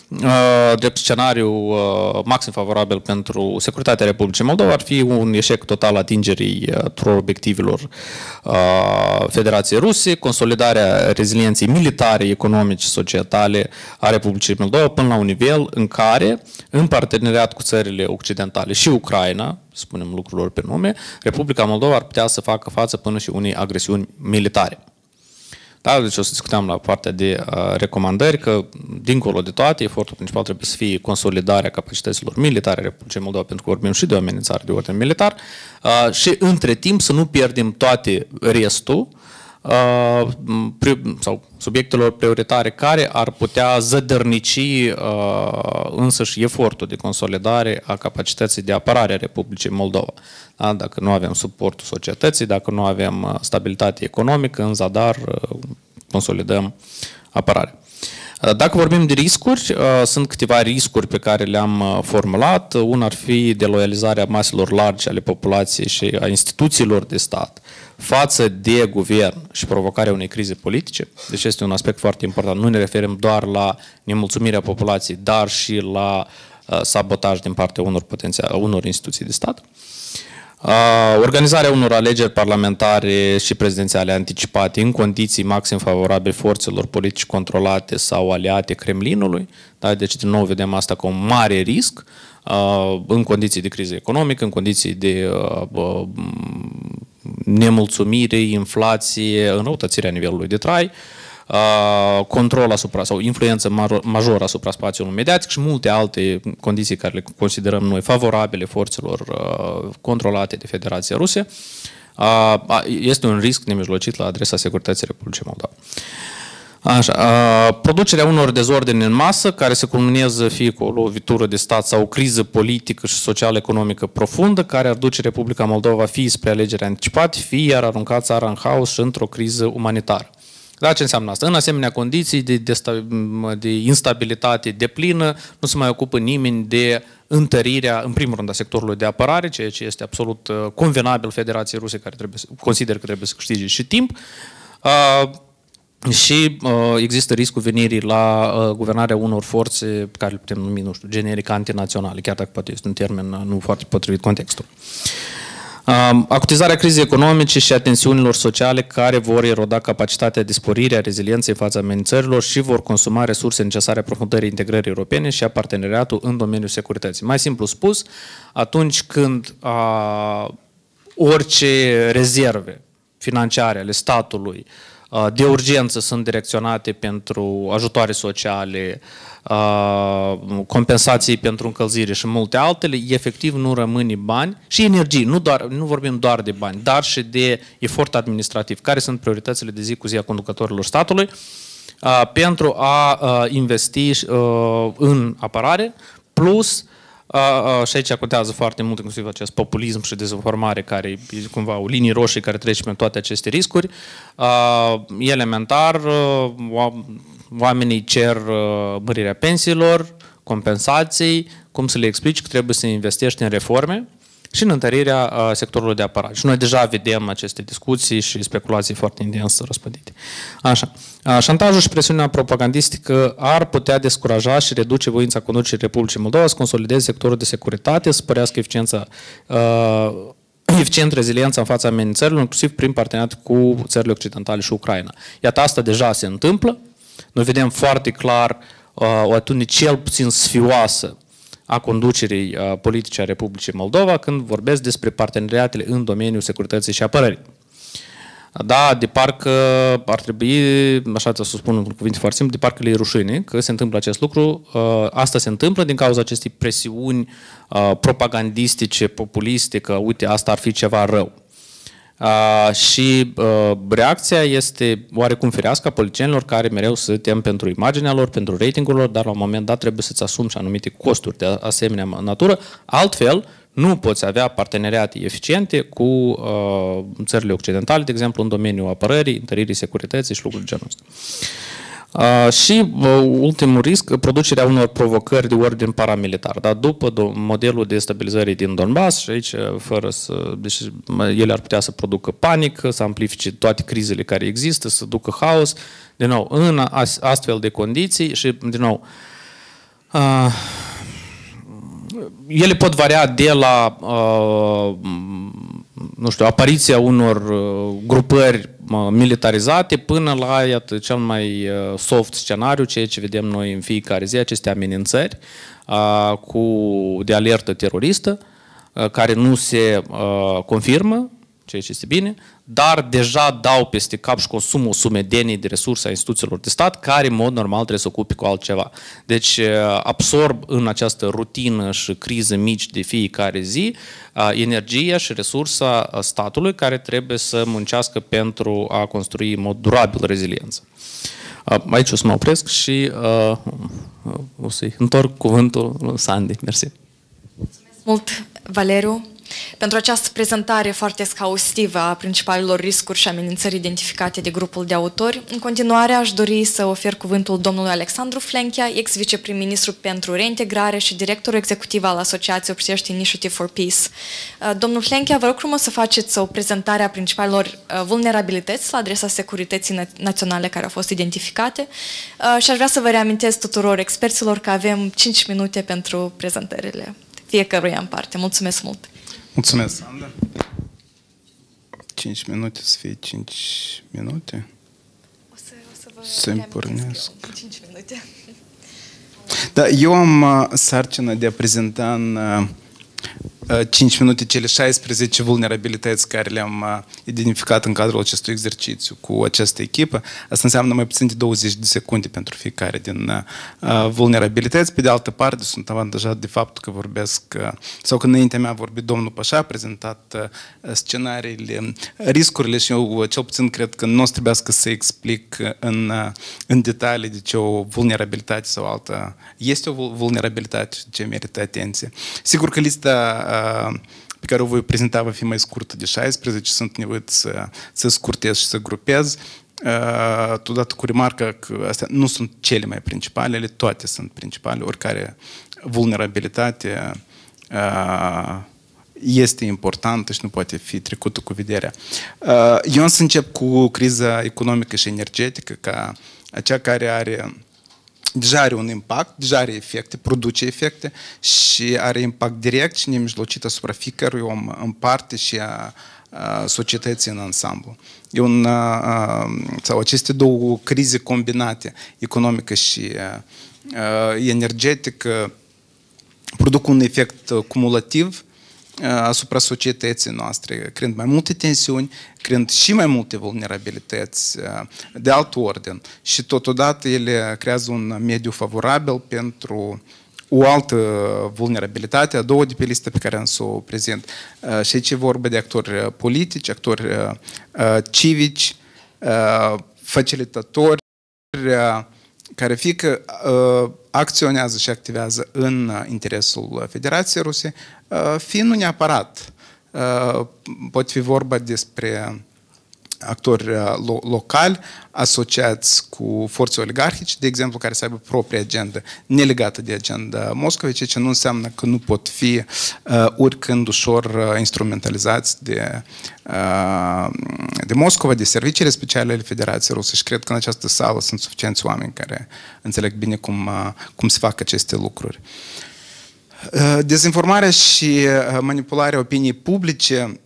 drept scenariu maxim favorabil pentru securitatea Republicii Moldova ar fi un eșec total atingerii tuturor obiectivelor Federației Ruse, consolidarea rezilienței militare, economice, societale a Republicii Moldova până la un nivel în care, în parteneriat cu țările occidentale și Ucraina, spunem lucrurilor pe nume, Republica Moldova ar putea să facă față până și unei agresiuni militare. Da, deci o să discutăm la partea de uh, recomandări că, dincolo de toate, efortul principal trebuie să fie consolidarea capacităților militare Republicii Moldova, pentru că vorbim și de o amenințare de ordin militar, uh, și între timp să nu pierdem toate restul uh, sau subiectelor prioritare care ar putea zădărnici uh, însăși efortul de consolidare a capacității de apărare a Republicii Moldova. Da? Dacă nu avem suportul societății, dacă nu avem stabilitate economică, în zadar consolidăm apărarea. Dacă vorbim de riscuri, sunt câteva riscuri pe care le-am formulat. Una ar fi deloializarea maselor largi ale populației și a instituțiilor de stat față de guvern și provocarea unei crize politice. Deci este un aspect foarte important. Nu ne referim doar la nemulțumirea populației, dar și la sabotaj din partea unor, potențial, unor instituții de stat. Organizarea unor alegeri parlamentare și prezidențiale anticipate în condiții maxim favorabile forțelor politici controlate sau aliate Kremlinului. Da? Deci, din nou, vedem asta ca un mare risc în condiții de criză economică, în condiții de nemulțumire, inflație, înrăutățirea nivelului de trai, control asupra sau influență majoră asupra spațiului mediatic și multe alte condiții care le considerăm noi favorabile forțelor controlate de Federația Rusă, este un risc nemijlocit la adresa securității Republicii Moldova. Așa, producerea unor dezordini în masă care se culminează fie cu o lovitură de stat sau o criză politică și social-economică profundă care ar duce Republica Moldova fie spre alegeri anticipate, fie ar arunca țara în haos și într-o criză umanitară. Da, ce înseamnă asta? În asemenea condiții de, de, de instabilitate deplină, nu se mai ocupă nimeni de întărirea, în primul rând, a sectorului de apărare, ceea ce este absolut convenabil Federației Ruse, care trebuie, consider că trebuie să câștige și timp. Uh, și uh, există riscul venirii la uh, guvernarea unor forțe pe care le putem numi, nu știu, generic antinaționale, chiar dacă poate este un termen nu foarte potrivit contextului. Acutizarea crizei economice și a tensiunilor sociale care vor eroda capacitatea de sporire a rezilienței în fața amenințărilor și vor consuma resurse necesare aprofundării integrării europene și a parteneriatului în domeniul securității. Mai simplu spus, atunci când a, orice rezerve financiare ale statului de urgență sunt direcționate pentru ajutoare sociale, compensații pentru încălzire și multe altele, efectiv nu rămâne bani și energie, nu, doar, nu vorbim doar de bani, dar și de efort administrativ. Care sunt prioritățile de zi cu zi a conducătorilor statului pentru a investi în apărare, plus și aici contează foarte mult inclusiv acest populism și dezinformare care e cumva o linie roșie care trece prin toate aceste riscuri. Elementar, oamenii cer mărirea pensiilor, compensații, cum să le explici că trebuie să investești în reforme și în întărirea sectorului de apărare. Și noi deja vedem aceste discuții și speculații foarte intens răspândite. Așa. Șantajul și presiunea propagandistică ar putea descuraja și reduce voința conducerii Republicii Moldova să consolideze sectorul de securitate, să sporească eficiența, uh, eficient reziliența în fața amenințărilor, inclusiv prin parteneriat cu țările occidentale și Ucraina. Iată, asta deja se întâmplă. Noi vedem foarte clar uh, o atitudine cel puțin sfioasă a conducerii uh, politice a Republicii Moldova când vorbesc despre parteneriatele în domeniul securității și apărării. Da, de parcă ar trebui, așa să spun în cuvinte foarte simplu, de parcă le e rușine că se întâmplă acest lucru. Asta se întâmplă din cauza acestei presiuni propagandistice, populiste, că uite, asta ar fi ceva rău. Și reacția este oarecum firească a politicienilor care mereu se tem pentru imaginea lor, pentru ratingul lor, dar la un moment dat trebuie să-ți asumi și anumite costuri de asemenea natură. Altfel, nu poți avea parteneriate eficiente cu uh, țările occidentale, de exemplu, în domeniul apărării, întăririi securității și lucruri de genul ăsta. Uh, și uh, ultimul risc, producerea unor provocări de ordin paramilitar. Da? După modelul de stabilizare din Donbass, și aici, fără să, deci, ele ar putea să producă panică, să amplifice toate crizele care există, să ducă haos. Din nou, în astfel de condiții și, din nou, Uh, ele pot varia de la uh, nu știu, apariția unor uh, grupări uh, militarizate până la, iată, cel mai uh, soft scenariu, ceea ce vedem noi în fiecare zi, aceste amenințări uh, cu, de alertă teroristă, uh, care nu se uh, confirmă, ceea ce este bine, dar deja dau peste cap și consumă o sumedenie de resurse a instituțiilor de stat care, în mod normal, trebuie să ocupe cu altceva. Deci absorb în această rutină și criză mici de fiecare zi energia și resursa statului care trebuie să muncească pentru a construi în mod durabil reziliență. Aici o să mă opresc și uh, o să-i întorc cuvântul lui Sandy. Mersi. Mulțumesc mult, Valeriu, pentru această prezentare foarte exhaustivă a principalelor riscuri și amenințări identificate de grupul de autori. În continuare, aș dori să ofer cuvântul domnului Alexandru Flenchea, ex-viceprim-ministru pentru reintegrare și director executiv al Asociației Obștești Initiative for Peace. Domnul Flenchea, vă rog frumos să faceți o prezentare a principalelor vulnerabilități la adresa securității naționale care au fost identificate și aș vrea să vă reamintesc tuturor experților că avem cinci minute pentru prezentările fiecăruia în parte. Mulțumesc mult! Mulțumesc, Sandra. cinci minute să fie cinci minute. O să, o să vă să-mi pornesc. cinci minute. Da, eu am uh, sarcina de a prezenta în uh, cinci minute cele șaisprezece vulnerabilități care le-am uh, identificat în cadrul acestui exercițiu cu această echipă. Asta înseamnă mai puțin de douăzeci de secunde pentru fiecare din uh, vulnerabilități. Pe de altă parte, sunt avantajat de faptul că vorbesc, uh, sau că înaintea mea a vorbit domnul Pășa, a prezentat uh, scenariile, riscurile și eu cel puțin cred că nu o să trebuiască să explic în, uh, în detalii de ce o vulnerabilitate sau alta este o vulnerabilitate și de ce merită atenție. Sigur că lista pe care o voi prezenta va fi mai scurtă de șaisprezece, sunt nevoit să, să scurtez și să grupez, totodată cu remarca că astea nu sunt cele mai principale, ele toate sunt principale, oricare vulnerabilitate este importantă și nu poate fi trecută cu vederea. Eu însă încep cu criza economică și energetică, ca acea care are deja are un impact, deja are efecte, produce efecte și are impact direct și nemijlocit asupra fiecărui om în parte și a, a societății în ansamblu. E un, a, sau aceste două crize combinate, economică și a, a, energetică, produc un efect cumulativ asupra societății noastre, creând mai multe tensiuni, creând și mai multe vulnerabilități de alt ordin și totodată ele creează un mediu favorabil pentru o altă vulnerabilitate, a doua de pe listă pe care am să o prezint. Și aici e vorba de actori politici, actori civici, facilitatori, care fie că uh, acționează și activează în uh, interesul Federației Ruse, uh, fie nu neapărat. Uh, pot fi vorba despre actori uh, lo locali asociați cu forțe oligarhice, de exemplu, care să aibă propria agendă nelegată de agenda Moscovei, ceea ce nu înseamnă că nu pot fi uh, oricând ușor uh, instrumentalizați de, uh, de Moscova, de serviciile speciale ale Federației Ruse și cred că în această sală sunt suficienți oameni care înțeleg bine cum, uh, cum se fac aceste lucruri. Uh, dezinformarea și uh, manipularea opiniei publice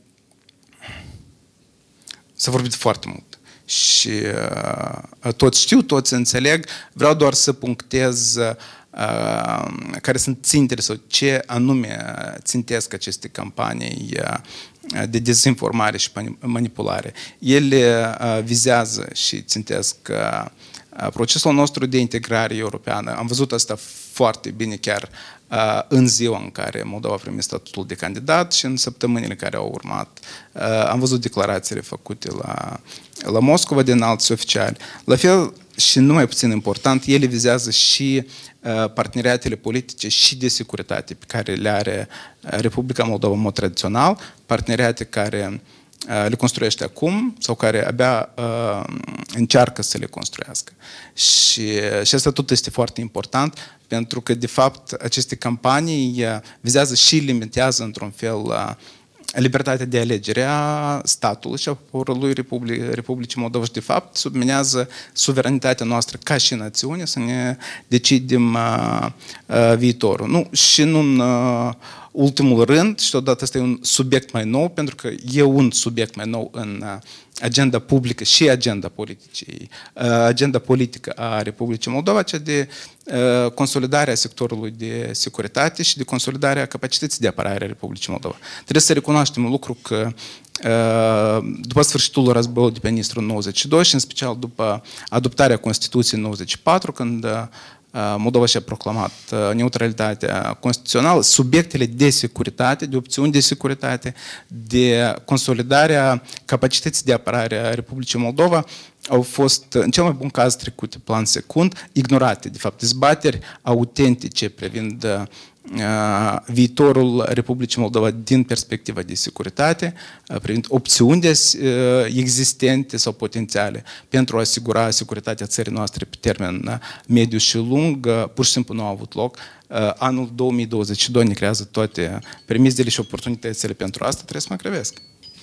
s-a vorbit foarte mult și uh, toți știu, toți înțeleg, vreau doar să punctez uh, care sunt țintele sau ce anume țintesc aceste campanii uh, de dezinformare și manipulare. Ele uh, vizează și țintesc uh, procesul nostru de integrare europeană. Am văzut asta foarte bine chiar uh, în ziua în care Moldova a primit statutul de candidat și în săptămânile care au urmat. Uh, am văzut declarațiile făcute la, la Moscova de înalți oficiali. La fel și nu mai puțin important, ele vizează și uh, parteneriatele politice și de securitate pe care le are Republica Moldova în mod tradițional, parteneriate care le construiește acum sau care abia uh, încearcă să le construiască. Și, și asta tot este foarte important pentru că, de fapt, aceste campanii vizează și limitează într-un fel uh, libertatea de alegere a statului și a poporului Republic, Republicii Moldova și, de fapt, subminează suveranitatea noastră ca și națiune să ne decidem uh, uh, viitorul. Nu, și nu în uh, ultimul rând, și totodată este un subiect mai nou, pentru că e un subiect mai nou în uh, agenda publică și agenda politicii, uh, agenda politică a Republicii Moldova, cea de uh, consolidarea sectorului de securitate și de consolidarea capacității de apărare a Republicii Moldova. Trebuie să recunoaștem un lucru că după sfârșitul războiului de pe Nistru în nouăzeci și doi și în special după adoptarea Constituției în nouăzeci și patru, când Moldova și-a proclamat neutralitatea constituțională, subiectele de securitate, de opțiuni de securitate, de consolidarea capacității de apărare a Republicii Moldova au fost, în cel mai bun caz, trecute plan secund, ignorate, de fapt, dezbateri autentice privind uh, viitorul Republicii Moldova din perspectiva de securitate, uh, privind opțiuni de, uh, existente sau potențiale pentru a asigura securitatea țării noastre pe termen uh, mediu și lung, uh, pur și simplu nu au avut loc. Uh, anul două mii douăzeci și doi ne creează toate premisele și oportunitățile pentru asta, trebuie să mă grăbesc.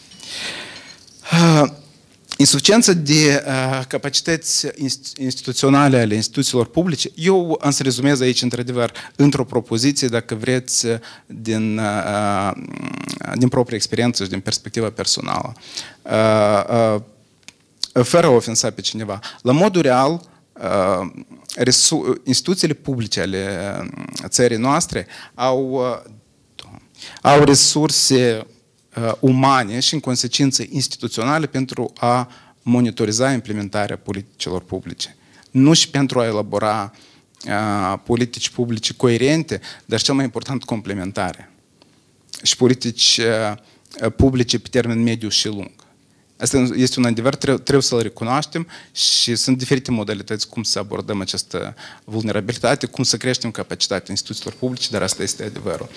Uh, Insuficiență de uh, capacități instituționale ale instituțiilor publice, eu am să rezumez aici, într-adevăr, într-o propoziție, dacă vreți, din, uh, din propria experiență și din perspectiva personală. Uh, uh, fără a ofensa pe cineva. La modul real, uh, instituțiile publice ale țării noastre au, uh, au resurse umane și, în consecință, instituționale pentru a monitoriza implementarea politicilor publice. Nu și pentru a elabora uh, politici publice coerente, dar cel mai important, complementare. Și politici uh, publice pe termen mediu și lung. Asta este un adevăr, trebuie, trebuie să-l recunoaștem și sunt diferite modalități cum să abordăm această vulnerabilitate, cum să creștem capacitatea instituțiilor publice, dar asta este adevărul.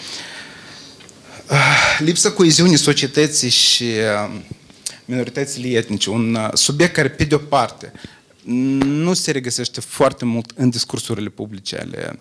Lipsa coeziunii societății și minoritățile etnice, un subiect care, pe de-o parte, nu se regăsește foarte mult în discursurile publice ale,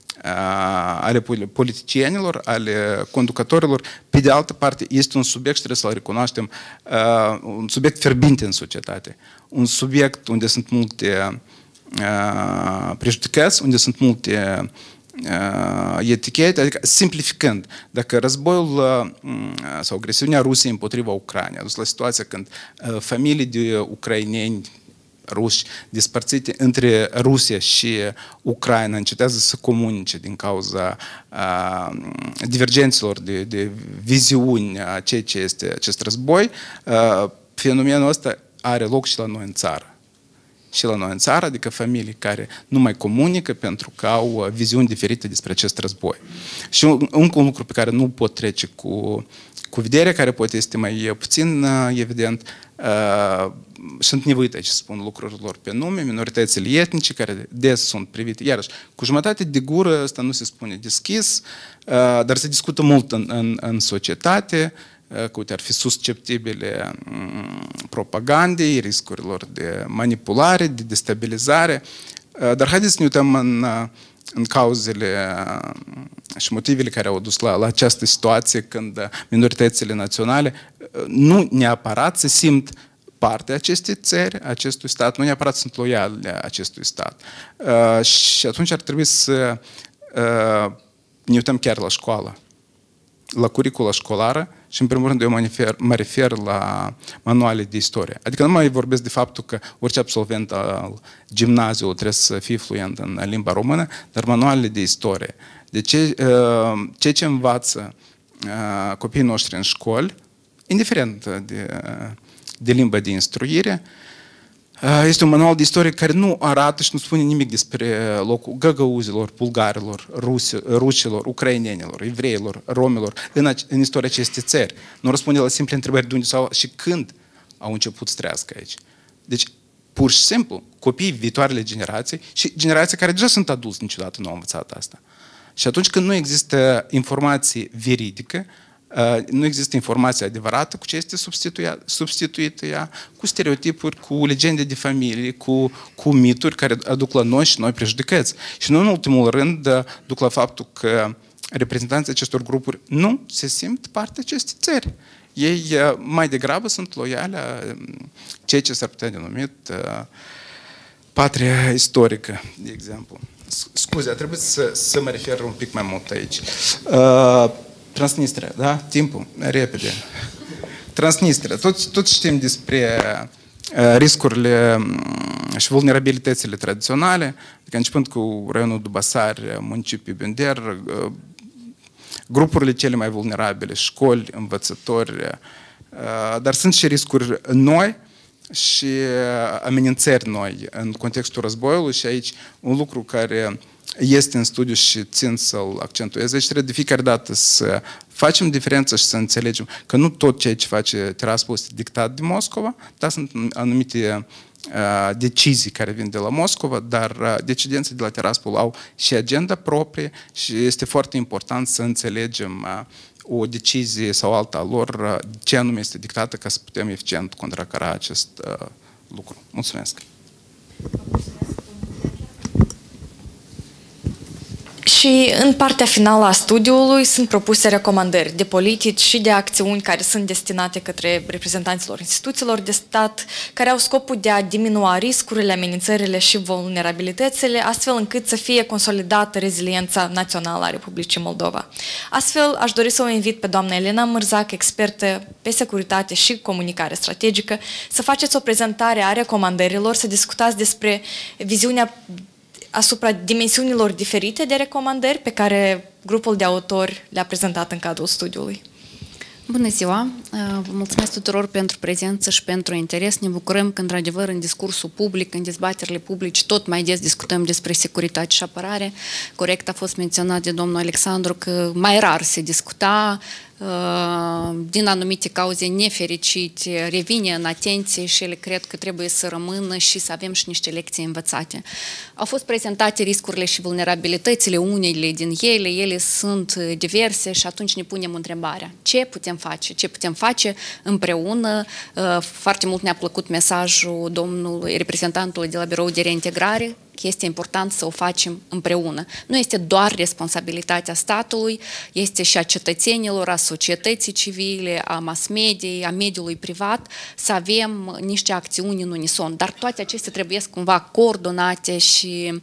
ale politicienilor, ale conducătorilor, pe de altă parte, este un subiect, și trebuie să-l recunoaștem, un subiect fierbinte în societate, un subiect unde sunt multe prejudecăți, unde sunt multe etichete, adică simplificând, dacă războiul sau agresiunea Rusiei împotriva Ucrainei a dus la situația când familii de ucraineni ruși despărțite între Rusia și Ucraina încetează să comunice din cauza uh, divergențelor de, de viziuni a ceea ce este acest război, uh, fenomenul ăsta are loc și la noi în țară. Și la noi în țară, adică familii care nu mai comunică pentru că au viziuni diferite despre acest război. Și un, un lucru pe care nu pot trece cu, cu vederea, care poate este mai puțin evident, uh, sunt nevoit aici să spun lucrurilor pe nume, minoritățile etnice care des sunt privite, iarăși, cu jumătate de gură, asta nu se spune deschis, uh, dar se discută mult în, în, în societate, că uite, ar fi susceptibile propagandei, riscurilor de manipulare, de destabilizare. Dar haideți să ne uităm în, în cauzele și motivele care au dus la, la această situație când minoritățile naționale nu neapărat se simt parte acestei țări, acestui stat, nu neapărat sunt loiale acestui stat. Și atunci ar trebui să ne uităm chiar la școală, la curicula școlară și, în primul rând, eu mă refer, mă refer la manuale de istorie. Adică nu mai vorbesc de faptul că orice absolvent al gimnaziului trebuie să fie fluent în limba română, dar manualele de istorie. De ce, ceea ce învață copiii noștri în școli, indiferent de, de limba de instruire, este un manual de istorie care nu arată și nu spune nimic despre locul găgăuzilor, bulgarilor, rușilor, ucrainenilor, evreilor, romilor în, în istoria acestei țări. Nu răspunde la simple întrebări de unde sau și când au început să trăiască aici. Deci, pur și simplu, copiii viitoarele generații și generații care deja sunt adulți niciodată nu au învățat asta. Și atunci când nu există informație veridică, nu există informație adevărată cu ce este substituită ea, cu stereotipuri, cu legende de familie, cu, cu mituri care aduc la noi și noi prejudecăți. Și nu în ultimul rând duc la faptul că reprezentanții acestor grupuri nu se simt parte acestei țări. Ei mai degrabă sunt loiale ceea ce s-ar putea denumit patria istorică, de exemplu. Scuze, trebuie să, să mă refer un pic mai mult aici. Uh, Transnistria, da? Timpul, repede. Transnistria, toți, toți știm despre uh, riscurile și vulnerabilitățile tradiționale, adică începând cu raionul Dubasari, municipiul Bender, uh, grupurile cele mai vulnerabile, școli, învățători, uh, dar sunt și riscuri noi și amenințări noi în contextul războiului și aici un lucru care este în studiu și țin să-l accentuez. Deci trebuie de fiecare dată să facem diferența și să înțelegem că nu tot ceea ce face Tiraspol este dictat de Moscova, dar sunt anumite uh, decizii care vin de la Moscova, dar uh, decidenții de la Tiraspol au și agenda proprie și este foarte important să înțelegem uh, o decizie sau alta lor, ce anume este dictată ca să putem eficient contracara acest uh, lucru. Mulțumesc! Și în partea finală a studiului sunt propuse recomandări de politici și de acțiuni care sunt destinate către reprezentanților instituțiilor de stat, care au scopul de a diminua riscurile, amenințările și vulnerabilitățile, astfel încât să fie consolidată reziliența națională a Republicii Moldova. Astfel, aș dori să o invit pe doamna Elena Mărzac, expertă pe securitate și comunicare strategică, să faceți o prezentare a recomandărilor, să discutați despre viziunea asupra dimensiunilor diferite de recomandări pe care grupul de autori le-a prezentat în cadrul studiului. Bună ziua! Vă mulțumesc tuturor pentru prezență și pentru interes. Ne bucurăm că, într-adevăr, în discursul public, în dezbaterile publice, tot mai des discutăm despre securitate și apărare. Corect a fost menționat de domnul Alexandru că mai rar se discuta, din anumite cauze nefericite, revine în atenție și ele cred că trebuie să rămână și să avem și niște lecții învățate. Au fost prezentate riscurile și vulnerabilitățile, unele din ele, ele sunt diverse și atunci ne punem întrebarea, ce putem face? Ce putem face împreună? Foarte mult ne-a plăcut mesajul domnului reprezentantului de la Birou de Reintegrare, că este important să o facem împreună. Nu este doar responsabilitatea statului, este și a cetățenilor, a societății civile, a mass mediei, a mediului privat, să avem niște acțiuni în unison. Dar toate acestea trebuie cumva coordonate și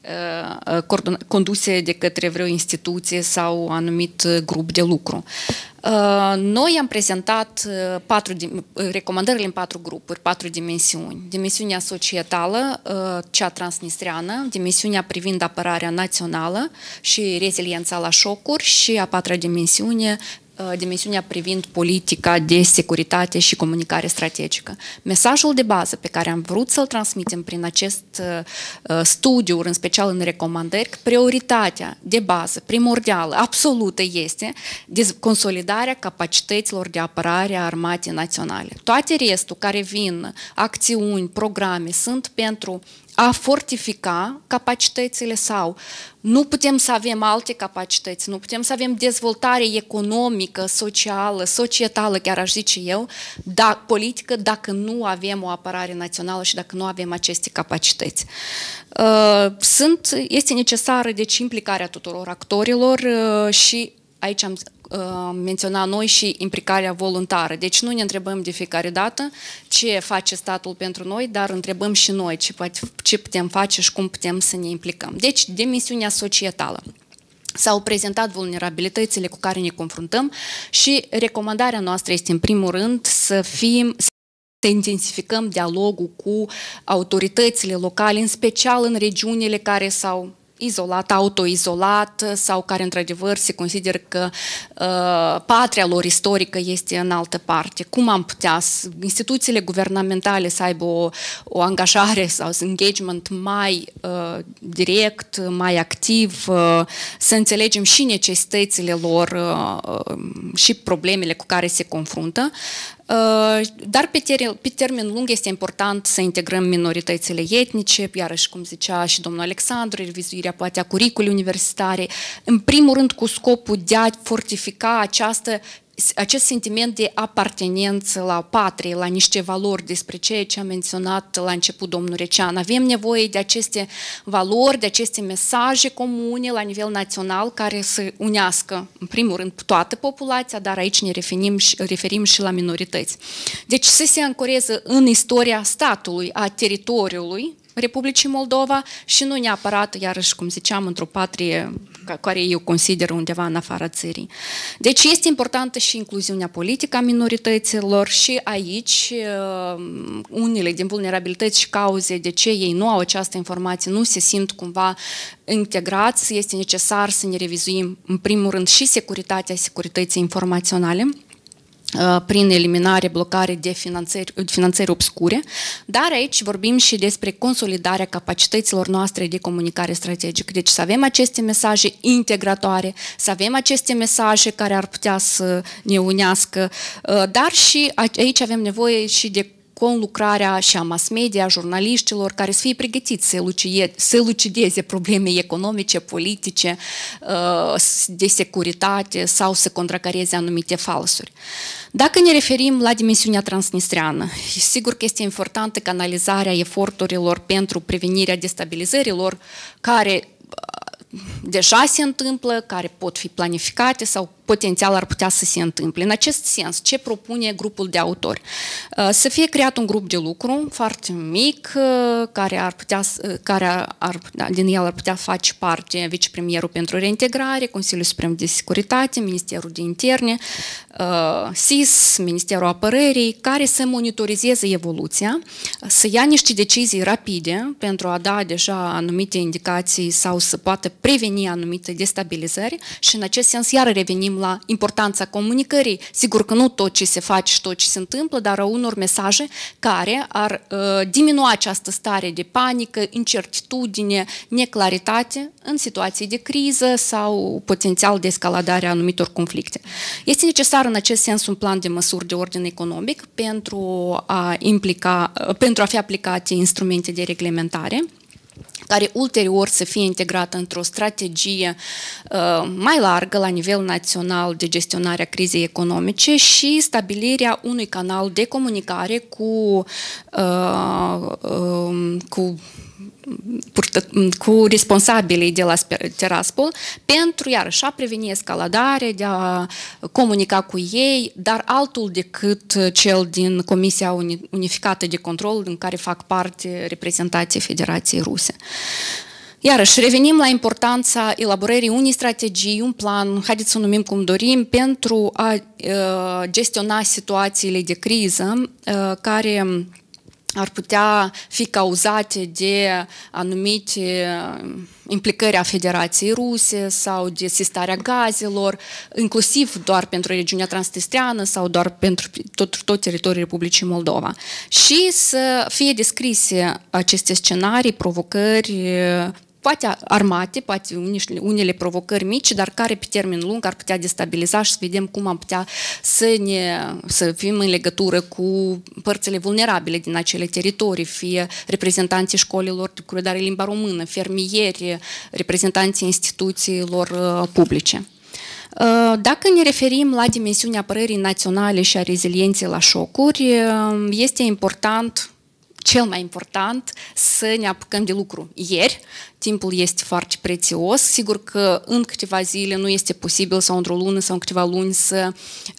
uh, conduse de către vreo instituție sau anumit grup de lucru. Noi am prezentat patru, recomandările în patru grupuri, patru dimensiuni. Dimensiunea societală, cea transnistreană, dimensiunea privind apărarea națională și reziliența la șocuri și a patra dimensiune, dimensiunea privind politica de securitate și comunicare strategică. Mesajul de bază pe care am vrut să-l transmitem prin acest studiu, în special în recomandări, prioritatea de bază, primordială, absolută este consolidarea capacităților de apărare a armatei naționale. Toate restul care vin, acțiuni, programe, sunt pentru a fortifica capacitățile sau nu putem să avem alte capacități, nu putem să avem dezvoltare economică, socială, societală, chiar aș zice eu, da, politică, dacă nu avem o apărare națională și dacă nu avem aceste capacități. Sunt, este necesară, deci, implicarea tuturor actorilor și aici am menționa noi și implicarea voluntară. Deci nu ne întrebăm de fiecare dată ce face statul pentru noi, dar întrebăm și noi ce, ce putem face și cum putem să ne implicăm. Deci, dimensiunea societală. S-au prezentat vulnerabilitățile cu care ne confruntăm și recomandarea noastră este, în primul rând, să fim să intensificăm dialogul cu autoritățile locale, în special în regiunile care s-au izolat, autoizolat sau care într-adevăr se consideră că uh, patria lor istorică este în altă parte. Cum am putea instituțiile guvernamentale să aibă o, o angajare sau engagement mai uh, direct, mai activ, uh, să înțelegem și necesitățile lor uh, și problemele cu care se confruntă. Dar pe, ter pe termen lung este important să integrăm minoritățile etnice, iarăși cum zicea și domnul Alexandru, revizuirea poate a curriculei universitare, în primul rând cu scopul de a fortifica această acest sentiment de apartenență la patrie, la niște valori, despre ceea ce a menționat la început domnul Recean. Avem nevoie de aceste valori, de aceste mesaje comune la nivel național care să unească, în primul rând, toată populația, dar aici ne referim și, referim și la minorități. Deci să se ancoreze în istoria statului, a teritoriului Republicii Moldova și nu neapărat, iarăși, cum ziceam, într-o patrie care eu consider undeva în afara țării. Deci este importantă și incluziunea politică a minorităților și aici unele din vulnerabilități și cauze de ce ei nu au această informație, nu se simt cumva integrați, este necesar să ne revizuim în primul rând și securitatea securității informaționale, prin eliminare, blocare de finanțări, finanțări obscure, dar aici vorbim și despre consolidarea capacităților noastre de comunicare strategică. Deci să avem aceste mesaje integratoare, să avem aceste mesaje care ar putea să ne unească, dar și aici avem nevoie și de conlucrarea și a mass media, a jurnaliștilor, care să fie pregătiți să, lucideze, să lucideze probleme economice, politice, de securitate sau să contracareze anumite falsuri. Dacă ne referim la dimensiunea transnistreană, sigur că este importantă canalizarea eforturilor pentru prevenirea destabilizărilor care deja se întâmplă, care pot fi planificate sau potențial ar putea să se întâmple. În acest sens, ce propune grupul de autori? Să fie creat un grup de lucru foarte mic, care ar putea, care ar, din el ar putea face parte vicepremierul pentru reintegrare, Consiliul Suprem de Securitate, Ministerul de Interne, S I S, Ministerul Apărării, care să monitorizeze evoluția, să ia niște decizii rapide pentru a da deja anumite indicații sau să poată preveni anumite destabilizări și în acest sens iar revenim la importanța comunicării. Sigur că nu tot ce se face și tot ce se întâmplă, dar a unor mesaje care ar uh, diminua această stare de panică, incertitudine, neclaritate în situații de criză sau potențial de escaladare a anumitor conflicte. Este necesar în acest sens un plan de măsuri de ordine economic pentru a, implica, pentru a fi aplicate instrumente de reglementare care ulterior să fie integrată într-o strategie uh, mai largă la nivel național de gestionare a crizei economice și stabilirea unui canal de comunicare cu, uh, uh, cu cu responsabilii de la Tiraspol pentru, iarăși, a preveni escaladare, de a comunica cu ei, dar altul decât cel din Comisia Unificată de Control, în care fac parte reprezentanții Federației Ruse. Iarăși, revenim la importanța elaborării unei strategii, un plan, haideți să o numim cum dorim, pentru a uh, gestiona situațiile de criză uh, care ar putea fi cauzate de anumite implicări a Federației Ruse sau de sistarea gazelor, inclusiv doar pentru regiunea transnistreană sau doar pentru tot, tot teritoriul Republicii Moldova. Și să fie descrise aceste scenarii, provocări, poate armate, poate unele provocări mici, dar care pe termen lung ar putea destabiliza și să vedem cum am putea să, ne, să fim în legătură cu părțile vulnerabile din acele teritorii, fie reprezentanții școlilor de curedare limba română, fermieri, reprezentanții instituțiilor publice. Dacă ne referim la dimensiunea apărării naționale și a rezilienței la șocuri, este important, cel mai important, să ne apucăm de lucru ieri. Timpul este foarte prețios. Sigur că în câteva zile nu este posibil sau într-o lună sau în câteva luni să,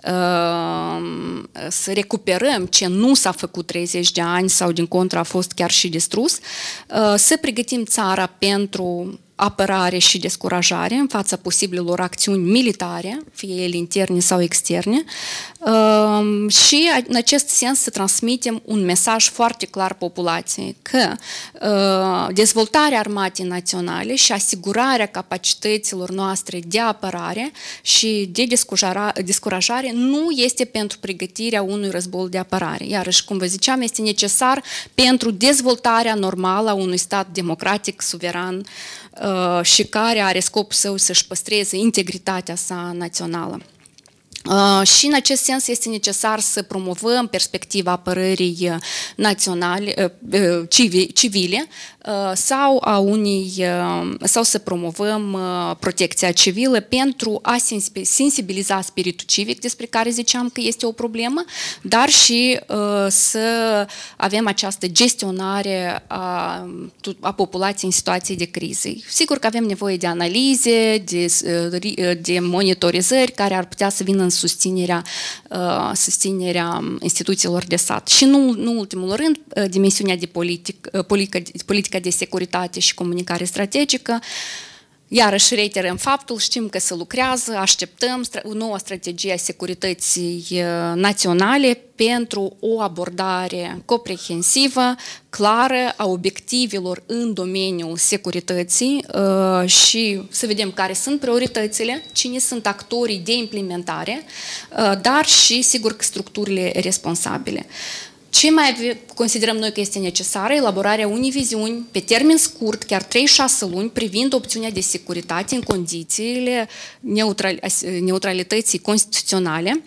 uh, să recuperăm ce nu s-a făcut treizeci de ani sau din contră a fost chiar și distrus. Uh, să pregătim țara pentru apărare și descurajare în fața posibilelor acțiuni militare, fie ele interne sau externe, uh, și în acest sens să transmitem un mesaj foarte clar populației că uh, dezvoltarea armatei naționale și asigurarea capacităților noastre de apărare și de descurajare nu este pentru pregătirea unui război de apărare. Iarăși, cum vă ziceam, este necesar pentru dezvoltarea normală a unui stat democratic, suveran și care are scopul său să-și păstreze integritatea sa națională. Uh, și în acest sens este necesar să promovăm perspectiva apărării naționale, uh, civi, civile uh, sau, a unei, uh, sau să promovăm uh, protecția civilă pentru a sensibiliza spiritul civic despre care ziceam că este o problemă, dar și uh, să avem această gestionare a, a populației în situații de criză. Sigur că avem nevoie de analize, de, de monitorizări care ar putea să vină în susținerea, uh, susținerea instituțiilor de stat. Și nu, nu ultimul rând, uh, dimensiunea de politic, uh, politica, politica de securitate și comunicare strategică. Iarăși reiterăm faptul, știm că se lucrează, așteptăm noua strategie a securității naționale pentru o abordare comprehensivă, clară a obiectivelor în domeniul securității și să vedem care sunt prioritățile, cine sunt actorii de implementare, dar și, sigur, structurile responsabile. Ce mai considerăm noi că este necesară? Elaborarea unei viziuni pe termen scurt, chiar trei șase luni, privind opțiunea de securitate în condițiile neutralității constituționale,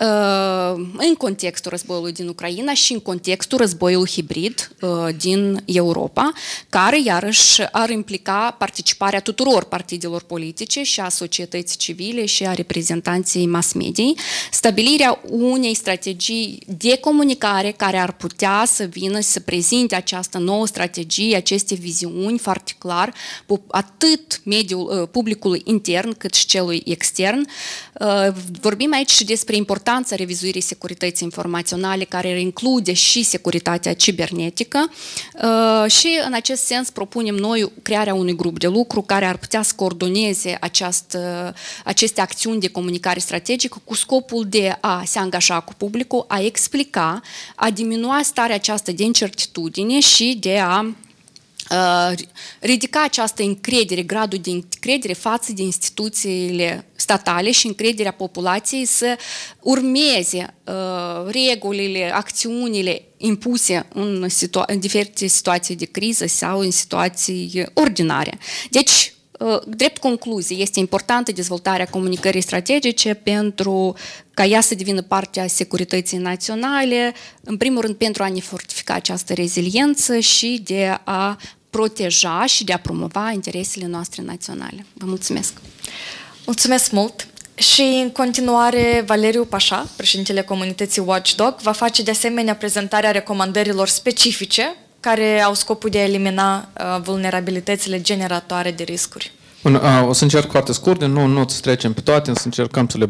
în contextul războiului din Ucraina și în contextul războiului hibrid din Europa, care iarăși ar implica participarea tuturor partidelor politice și a societății civile și a reprezentanței mass mediei, stabilirea unei strategii de comunicare care ar putea să vină să prezinte această nouă strategie, aceste viziuni foarte clar, atât mediul publicului intern cât și celui extern. Vorbim aici și despre importanța revizuirii securității informaționale, care include și securitatea cibernetică și în acest sens propunem noi crearea unui grup de lucru care ar putea să coordoneze această, aceste acțiuni de comunicare strategică cu scopul de a se angaja cu publicul, a explica, a diminua starea aceasta de incertitudine și de a uh, ridica această încredere, gradul de încredere față de instituțiile statale și încrederea populației să urmeze uh, regulile, acțiunile impuse în, situa în diferite situații de criză sau în situații ordinare. Deci, drept concluzie, este importantă dezvoltarea comunicării strategice pentru ca ea să devină parte a securității naționale, în primul rând pentru a ne fortifica această reziliență și de a proteja și de a promova interesele noastre naționale. Vă mulțumesc! Mulțumesc mult! Și în continuare, Valeriu Pașa, președintele comunității Watchdog, va face de asemenea prezentarea recomandărilor specifice care au scopul de a elimina uh, vulnerabilitățile generatoare de riscuri. Bun, uh, o să încerc foarte scurt, nu, nu să trecem pe toate, să încercăm să le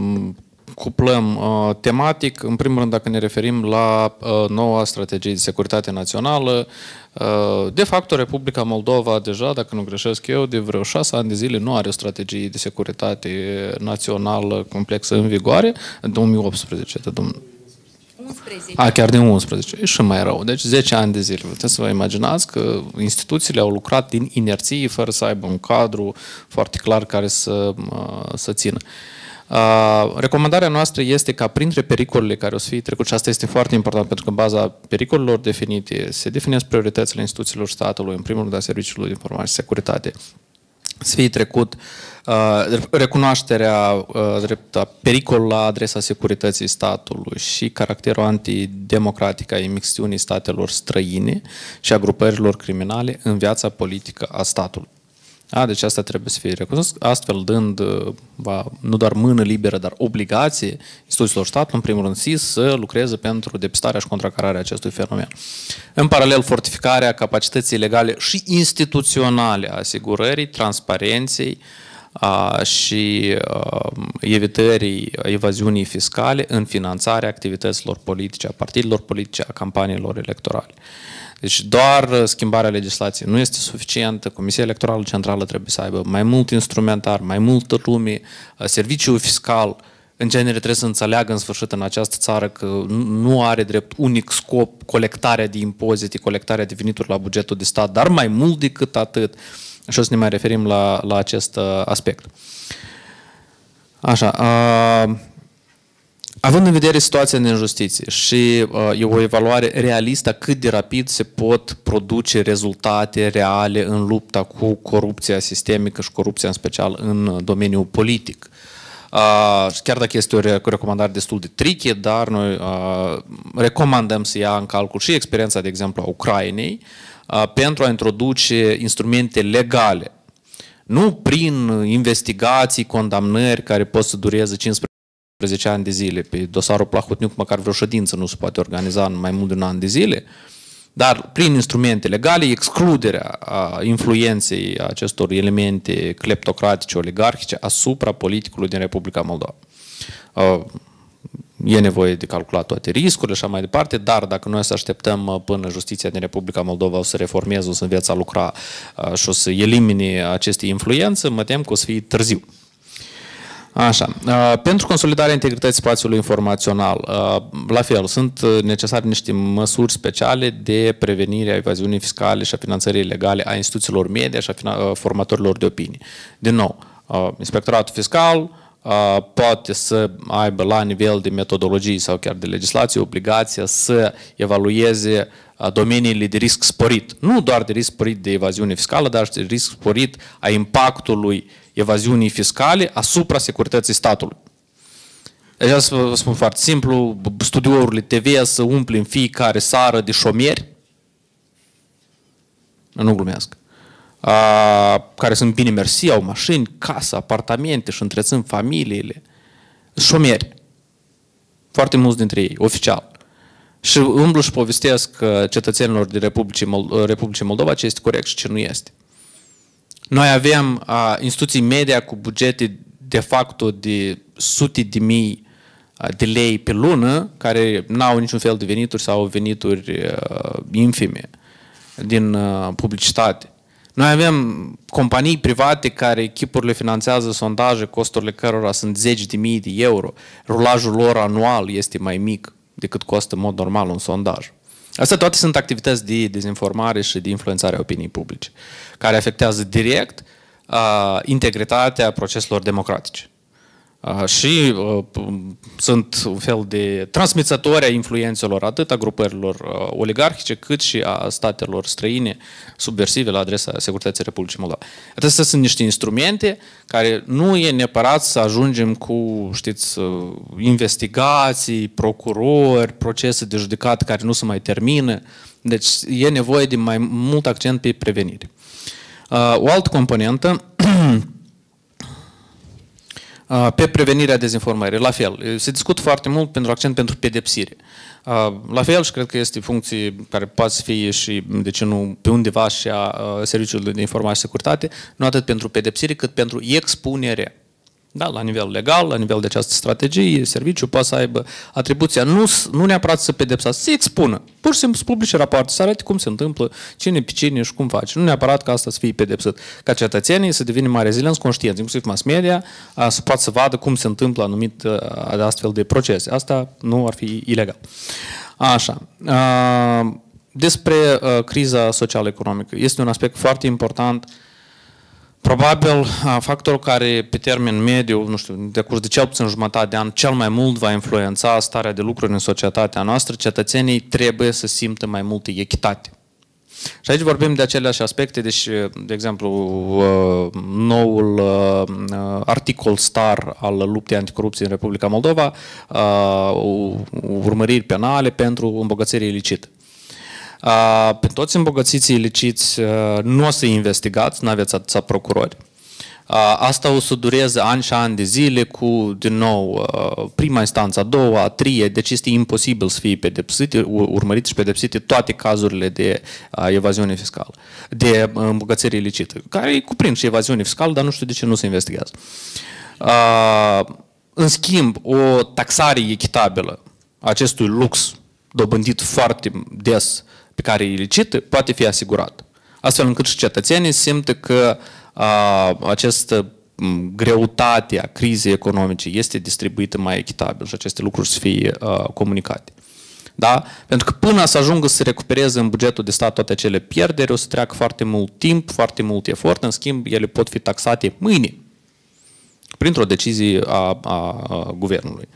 cuplăm uh, tematic. În primul rând, dacă ne referim la uh, noua strategie de securitate națională, uh, de fapt, Republica Moldova deja, dacă nu greșesc eu, de vreo șase ani de zile nu are o strategie de securitate națională complexă în vigoare, în două mii optsprezece, de domnul. unsprezece. A, chiar de unsprezece. E și mai rău. Deci zece ani de zile. Puteți să vă imaginați că instituțiile au lucrat din inerție, fără să aibă un cadru foarte clar care să, să țină. Recomandarea noastră este ca printre pericolele care o să fie trecut, și asta este foarte important pentru că în baza pericolelor definite se definesc prioritățile instituțiilor statului, în primul rând a Serviciului de Informare și Securitate, să fie trecut uh, recunoașterea uh, pericolului la adresa securității statului și caracterul antidemocratic a imixtiunii statelor străine și a grupărilor criminale în viața politică a statului. A, deci asta trebuie să fie recunoscut, astfel dând va, nu doar mână liberă, dar obligație instituțiilor statului, în primul rând S I S, să lucreze pentru depistarea și contracararea acestui fenomen. În paralel, fortificarea capacității legale și instituționale a asigurării, transparenței a, și a, evitării evaziunii fiscale în finanțarea activităților politice, a partidelor politice, a campaniilor electorale. Deci doar schimbarea legislației nu este suficientă. Comisia Electorală Centrală trebuie să aibă mai mult instrumentar, mai multă lume, serviciul fiscal, în genere trebuie să înțeleagă în sfârșit în această țară că nu are drept unic scop colectarea de impozite, colectarea de venituri la bugetul de stat, dar mai mult decât atât. Și o să ne mai referim la, la acest aspect. Așa. Uh, Având în vedere situația din justiție și uh, e o evaluare realistă cât de rapid se pot produce rezultate reale în lupta cu corupția sistemică și corupția în special în domeniul politic. chiar dacă este o recomandare destul de tricky, dar noi recomandăm să ia în calcul și experiența, de exemplu, a Ucrainei, pentru a introduce instrumente legale. Nu prin investigații, condamnări care pot să dureze cincisprezece ani de zile. Pe dosarul Plahotniuc măcar vreo ședință nu se poate organiza în mai mult de un an de zile, dar prin instrumente legale, excluderea influenței acestor elemente cleptocratice, oligarhice asupra politicului din Republica Moldova. E nevoie de calculat toate riscurile și așa mai departe, dar dacă noi să așteptăm până justiția din Republica Moldova o să reformeze, o să învețe a lucra și o să elimine aceste influențe, mă tem că o să fie târziu. Așa. Pentru consolidarea integrității spațiului informațional, la fel, sunt necesare niște măsuri speciale de prevenire a evaziunii fiscale și a finanțării ilegale a instituțiilor media și a formatorilor de opinie. Din nou, Inspectoratul Fiscal poate să aibă la nivel de metodologii sau chiar de legislație obligația să evalueze domeniile de risc sporit. Nu doar de risc sporit de evaziune fiscală, dar și de risc sporit a impactului evaziunii fiscale asupra securității statului. Deci să vă spun foarte simplu, studiourile T V să umple în fiecare seară de șomeri, nu glumesc, care sunt bine mersi, au mașini, casă, apartamente și întrețin familiile, șomeri. Foarte mulți dintre ei, oficial. Și umblu și povestesc cetățenilor din Republicii Moldova ce este corect și ce nu este. Noi avem a, instituții media cu bugete de facto de sute de mii de lei pe lună, care n-au niciun fel de venituri sau venituri uh, infime din uh, publicitate. Noi avem companii private care echipurile finanțează sondaje, costurile cărora sunt zeci de mii de euro. Rulajul lor anual este mai mic decât costă în mod normal un sondaj. Astea toate sunt activități de dezinformare și de influențare a opiniei publice, care afectează direct uh, integritatea proceselor democratice. Uh, și uh, sunt un fel de transmițători a influențelor atât a grupărilor uh, oligarhice, cât și a statelor străine subversive la adresa securității Republicii Moldova. Acestea sunt niște instrumente care nu e neapărat să ajungem cu, știți, investigații, procurori, procese de judecată care nu se mai termină. Deci e nevoie de mai mult accent pe prevenire. Uh, o altă componentă pe prevenirea dezinformării, la fel. Se discută foarte mult pentru accent pentru pedepsire. La fel și cred că este funcție care poate să fie și, de ce nu, pe undeva și a Serviciului de Informare și Securitate, nu atât pentru pedepsire, cât pentru expunere. Da, la nivel legal, la nivel de această strategie, serviciul poate să aibă atribuția nu, nu neapărat să pedepsească, să expună. Pur și simplu să publice rapoarte, să arate cum se întâmplă, cine pe cine și cum face. Nu neapărat ca asta să fie pedepsit. Ca cetățenii să devină mai rezilenți, conștienți, inclusiv mass media, să poată să vadă cum se întâmplă anumit astfel de procese. Asta nu ar fi ilegal. Așa. Despre criza social-economică. Este un aspect foarte important. Probabil factorul care pe termen mediu, nu știu, de curs de cel puțin jumătate de an, cel mai mult va influența starea de lucruri în societatea noastră, cetățenii trebuie să simtă mai multă echitate. Și aici vorbim de aceleași aspecte, deci, de exemplu, noul articol star al luptei anticorupție în Republica Moldova, urmăriri penale pentru îmbogățire ilicită. Uh, pe toți îmbogățiții iliciți uh, nu o să investigați, nu aveți atâția procurori. Uh, asta o să dureze ani și ani de zile cu, din nou, uh, prima instanță, a doua, a treia, deci este imposibil să fie pedepsite, urmărite și pedepsite toate cazurile de uh, evaziune fiscală, de uh, îmbogățire ilicită, care cuprind și evaziune fiscală, dar nu știu de ce nu se investigează. Uh, în schimb, o taxare echitabilă a acestui lux dobândit foarte des pe care e ilicită, poate fi asigurat. Astfel încât și cetățenii simtă că a, această greutate a crizei economice este distribuită mai echitabil și aceste lucruri să fie a, comunicate. Da? Pentru că până să ajungă să recupereze în bugetul de stat toate acele pierderi, o să treacă foarte mult timp, foarte mult efort, în schimb ele pot fi taxate mâine printr-o decizie a, a, a guvernului.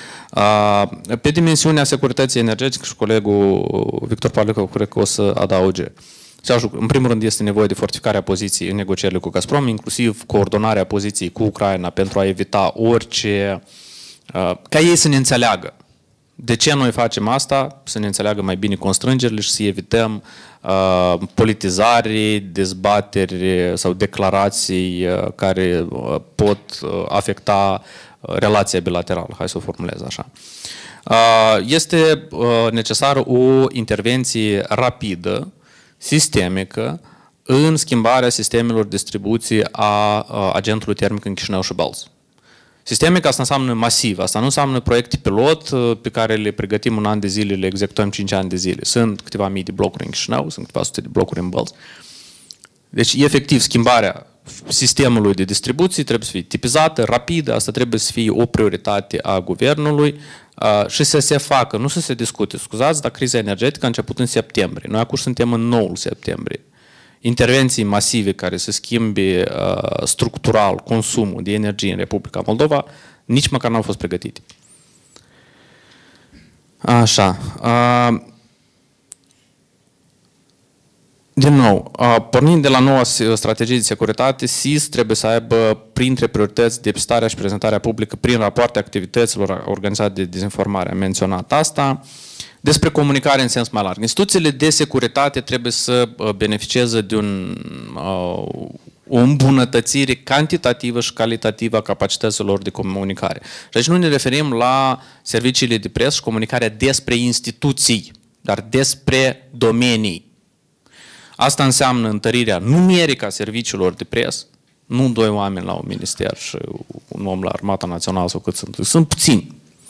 Pe dimensiunea securității energetice și colegul Victor Palică cred că o să adauge. În primul rând este nevoie de fortificarea poziției în negocierile cu Gazprom, inclusiv coordonarea poziției cu Ucraina pentru a evita orice... ca ei să ne înțeleagă. De ce noi facem asta? Să ne înțeleagă mai bine constrângerile și să evităm uh, politizare, dezbateri sau declarații uh, care uh, pot uh, afecta uh, relația bilaterală. Hai să o formulez așa. Uh, este uh, necesară o intervenție rapidă, sistemică, în schimbarea sistemelor de distribuție a uh, agentului termic în Chișinău și Bălți. Sistemic asta înseamnă masiv, asta nu înseamnă proiecte pilot pe care le pregătim un an de zile, le executăm cinci ani de zile. Sunt câteva mii de blocuri în Chișinău, sunt câteva sute de blocuri în Bălți. Deci, efectiv, schimbarea sistemului de distribuție trebuie să fie tipizată, rapidă, asta trebuie să fie o prioritate a guvernului și să se facă, nu să se discute, scuzați, dar criza energetică a început în septembrie. Noi acum suntem în noul septembrie. Intervenții masive care să schimbe uh, structural consumul de energie în Republica Moldova, nici măcar nu au fost pregătite. Așa. Uh, din nou, uh, pornind de la noua strategie de securitate, S I S trebuie să aibă printre priorități depistarea și prezentarea publică prin rapoarte activităților organizate de dezinformare. Am menționat asta. Despre comunicare în sens mai larg. Instituțiile de securitate trebuie să beneficieze de un, o îmbunătățire cantitativă și calitativă a capacităților de comunicare. Și aici nu ne referim la serviciile de presă și comunicarea despre instituții, dar despre domenii. Asta înseamnă întărirea numerică a serviciilor de presă, nu doi oameni la un minister și un om la Armata Națională sau cât sunt. Sunt puțini.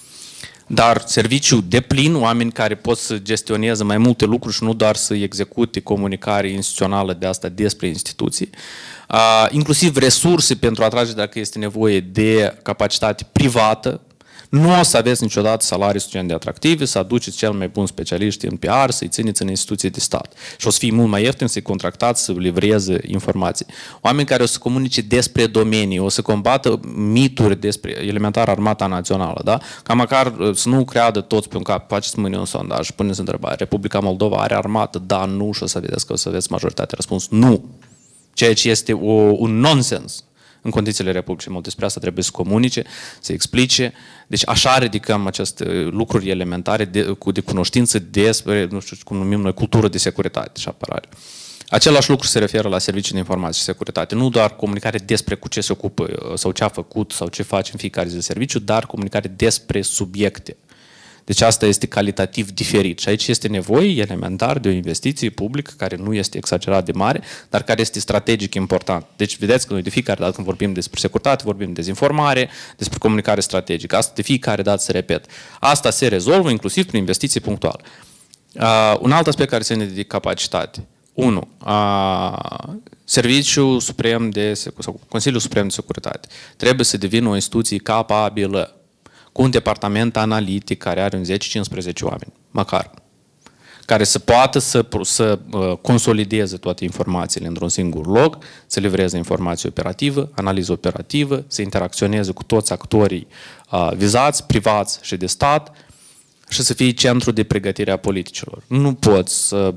Dar serviciu de plin, oameni care pot să gestioneze mai multe lucruri și nu doar să execute comunicare instituțională de asta despre instituții, uh, inclusiv resurse pentru a atrage, dacă este nevoie, de capacitate privată. Nu o să aveți niciodată salarii suficient de atractive, să aduceți cel mai bun specialiști în P R, să-i țineți în instituții de stat. Și o să fie mult mai ieftin să-i contractați să livreze informații. Oameni care o să comunice despre domenii, o să combată mituri despre elementar Armata Națională, da? Ca măcar să nu creadă toți pe un cap, faceți mâine un sondaj, puneți întrebare, Republica Moldova are armată? Da, nu, și o să vedeți că o să aveți majoritatea răspuns nu. Ceea ce este o, un nonsens. În condițiile Republicii Moldova. Despre asta trebuie să comunice, să explice. Deci așa ridicăm aceste lucruri elementare de, cu de cunoștință despre, nu știu cum numim noi, cultură de securitate și apărare. Același lucru se referă la servicii de informație și securitate. Nu doar comunicare despre cu ce se ocupă sau ce a făcut sau ce face în fiecare zi de serviciu, dar comunicare despre subiecte. Deci asta este calitativ diferit și aici este nevoie elementar de o investiție publică care nu este exagerat de mare, dar care este strategic important. Deci vedeți că noi de fiecare dată când vorbim despre securitate, vorbim de dezinformare, despre comunicare strategică. Asta de fiecare dată se repet. Asta se rezolvă inclusiv prin investiții punctuale. Uh, un alt aspect care ține de capacitate. unu. Uh, Serviciul Suprem de sau Consiliul Suprem de Securitate trebuie să devină o instituție capabilă, cu un departament analitic care are un zece cincisprezece oameni, măcar, care să poată să, să consolideze toate informațiile într-un singur loc, să livreze informație operativă, analiză operativă, să interacționeze cu toți actorii uh, vizați, privați și de stat și să fie centru de pregătire a politicilor. Nu poți să...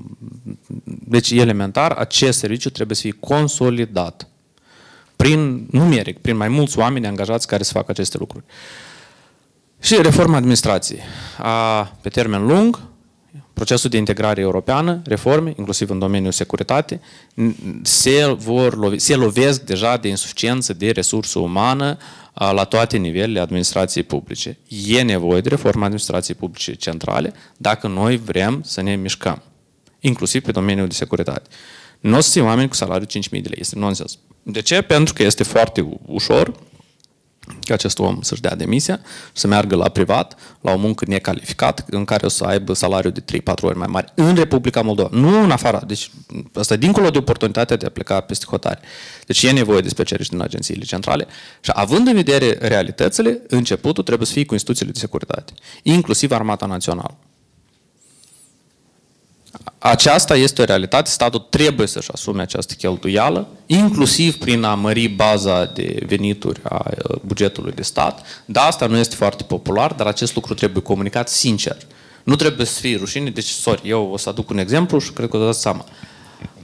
Deci, elementar, acest serviciu trebuie să fie consolidat prin numeric, prin mai mulți oameni angajați care să facă aceste lucruri. Și reforma administrației. A, pe termen lung, procesul de integrare europeană, reforme, inclusiv în domeniul securitate, se, vor lovi, se lovesc deja de insuficiență de resursă umană a, la toate nivelele administrației publice. E nevoie de reforma administrației publice centrale dacă noi vrem să ne mișcăm, inclusiv pe domeniul de securitate. Nu o să fie oameni cu salariu cinci mii de lei, este nonsens. De ce? Pentru că este foarte ușor ca acest om să-și dea demisia, să meargă la privat, la o muncă necalificată, în care o să aibă salariul de trei patru ori mai mare în Republica Moldova, nu în afara. Deci asta e dincolo de oportunitatea de a pleca peste hotare. Deci e nevoie de specialiști din agențiile centrale și având în vedere realitățile, începutul trebuie să fie cu instituțiile de securitate, inclusiv Armata Națională. Aceasta este o realitate, statul trebuie să-și asume această cheltuială, inclusiv prin a mări baza de venituri a bugetului de stat. Da, asta nu este foarte popular, dar acest lucru trebuie comunicat sincer. Nu trebuie să fie rușine, deci, sorry, eu o să aduc un exemplu și cred că o dați seama.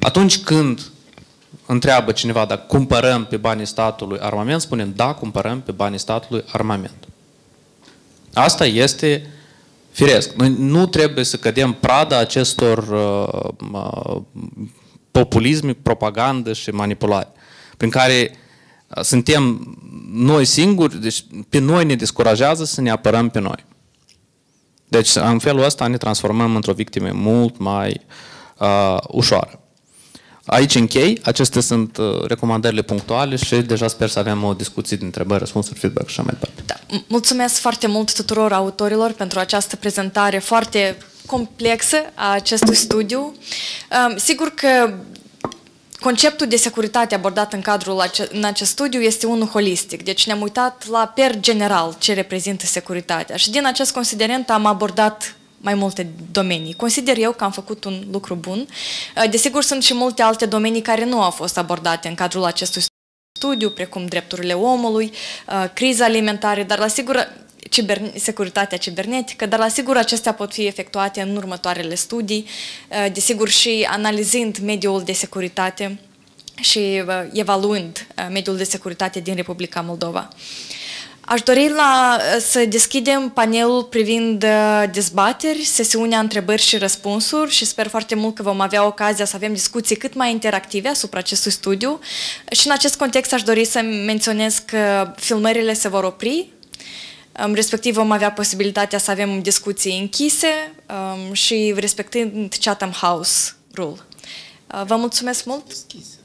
Atunci când întreabă cineva dacă cumpărăm pe banii statului armament, spunem da, cumpărăm pe banii statului armament. Asta este firesc. Noi nu trebuie să cădem prada acestor uh, populism, propagandă și manipulare, prin care suntem noi singuri, deci pe noi ne descurajează să ne apărăm pe noi. Deci în felul ăsta ne transformăm într-o victime mult mai uh, ușoară. Aici închei, acestea sunt uh, recomandările punctuale și deja sper să avem o discuție de întrebări, răspunsuri, feedback și așa mai departe. Da. Mulțumesc foarte mult tuturor autorilor pentru această prezentare foarte complexă a acestui studiu. Um, sigur că conceptul de securitate abordat în cadrul ace în acest studiu este unul holistic, deci ne-am uitat la per general ce reprezintă securitatea și din acest considerent am abordat mai multe domenii. Consider eu că am făcut un lucru bun. Desigur, sunt și multe alte domenii care nu au fost abordate în cadrul acestui studiu, precum drepturile omului, criza alimentară, dar la sigur ciber, securitatea cibernetică, dar la sigur acestea pot fi efectuate în următoarele studii, desigur și analizând mediul de securitate și evaluând mediul de securitate din Republica Moldova. Aș dori la, să deschidem panelul privind dezbateri, sesiunea întrebări și răspunsuri și sper foarte mult că vom avea ocazia să avem discuții cât mai interactive asupra acestui studiu. Și în acest context aș dori să menționez că filmările se vor opri, respectiv vom avea posibilitatea să avem discuții închise și respectând Chatham House Rule. Vă mulțumesc mult!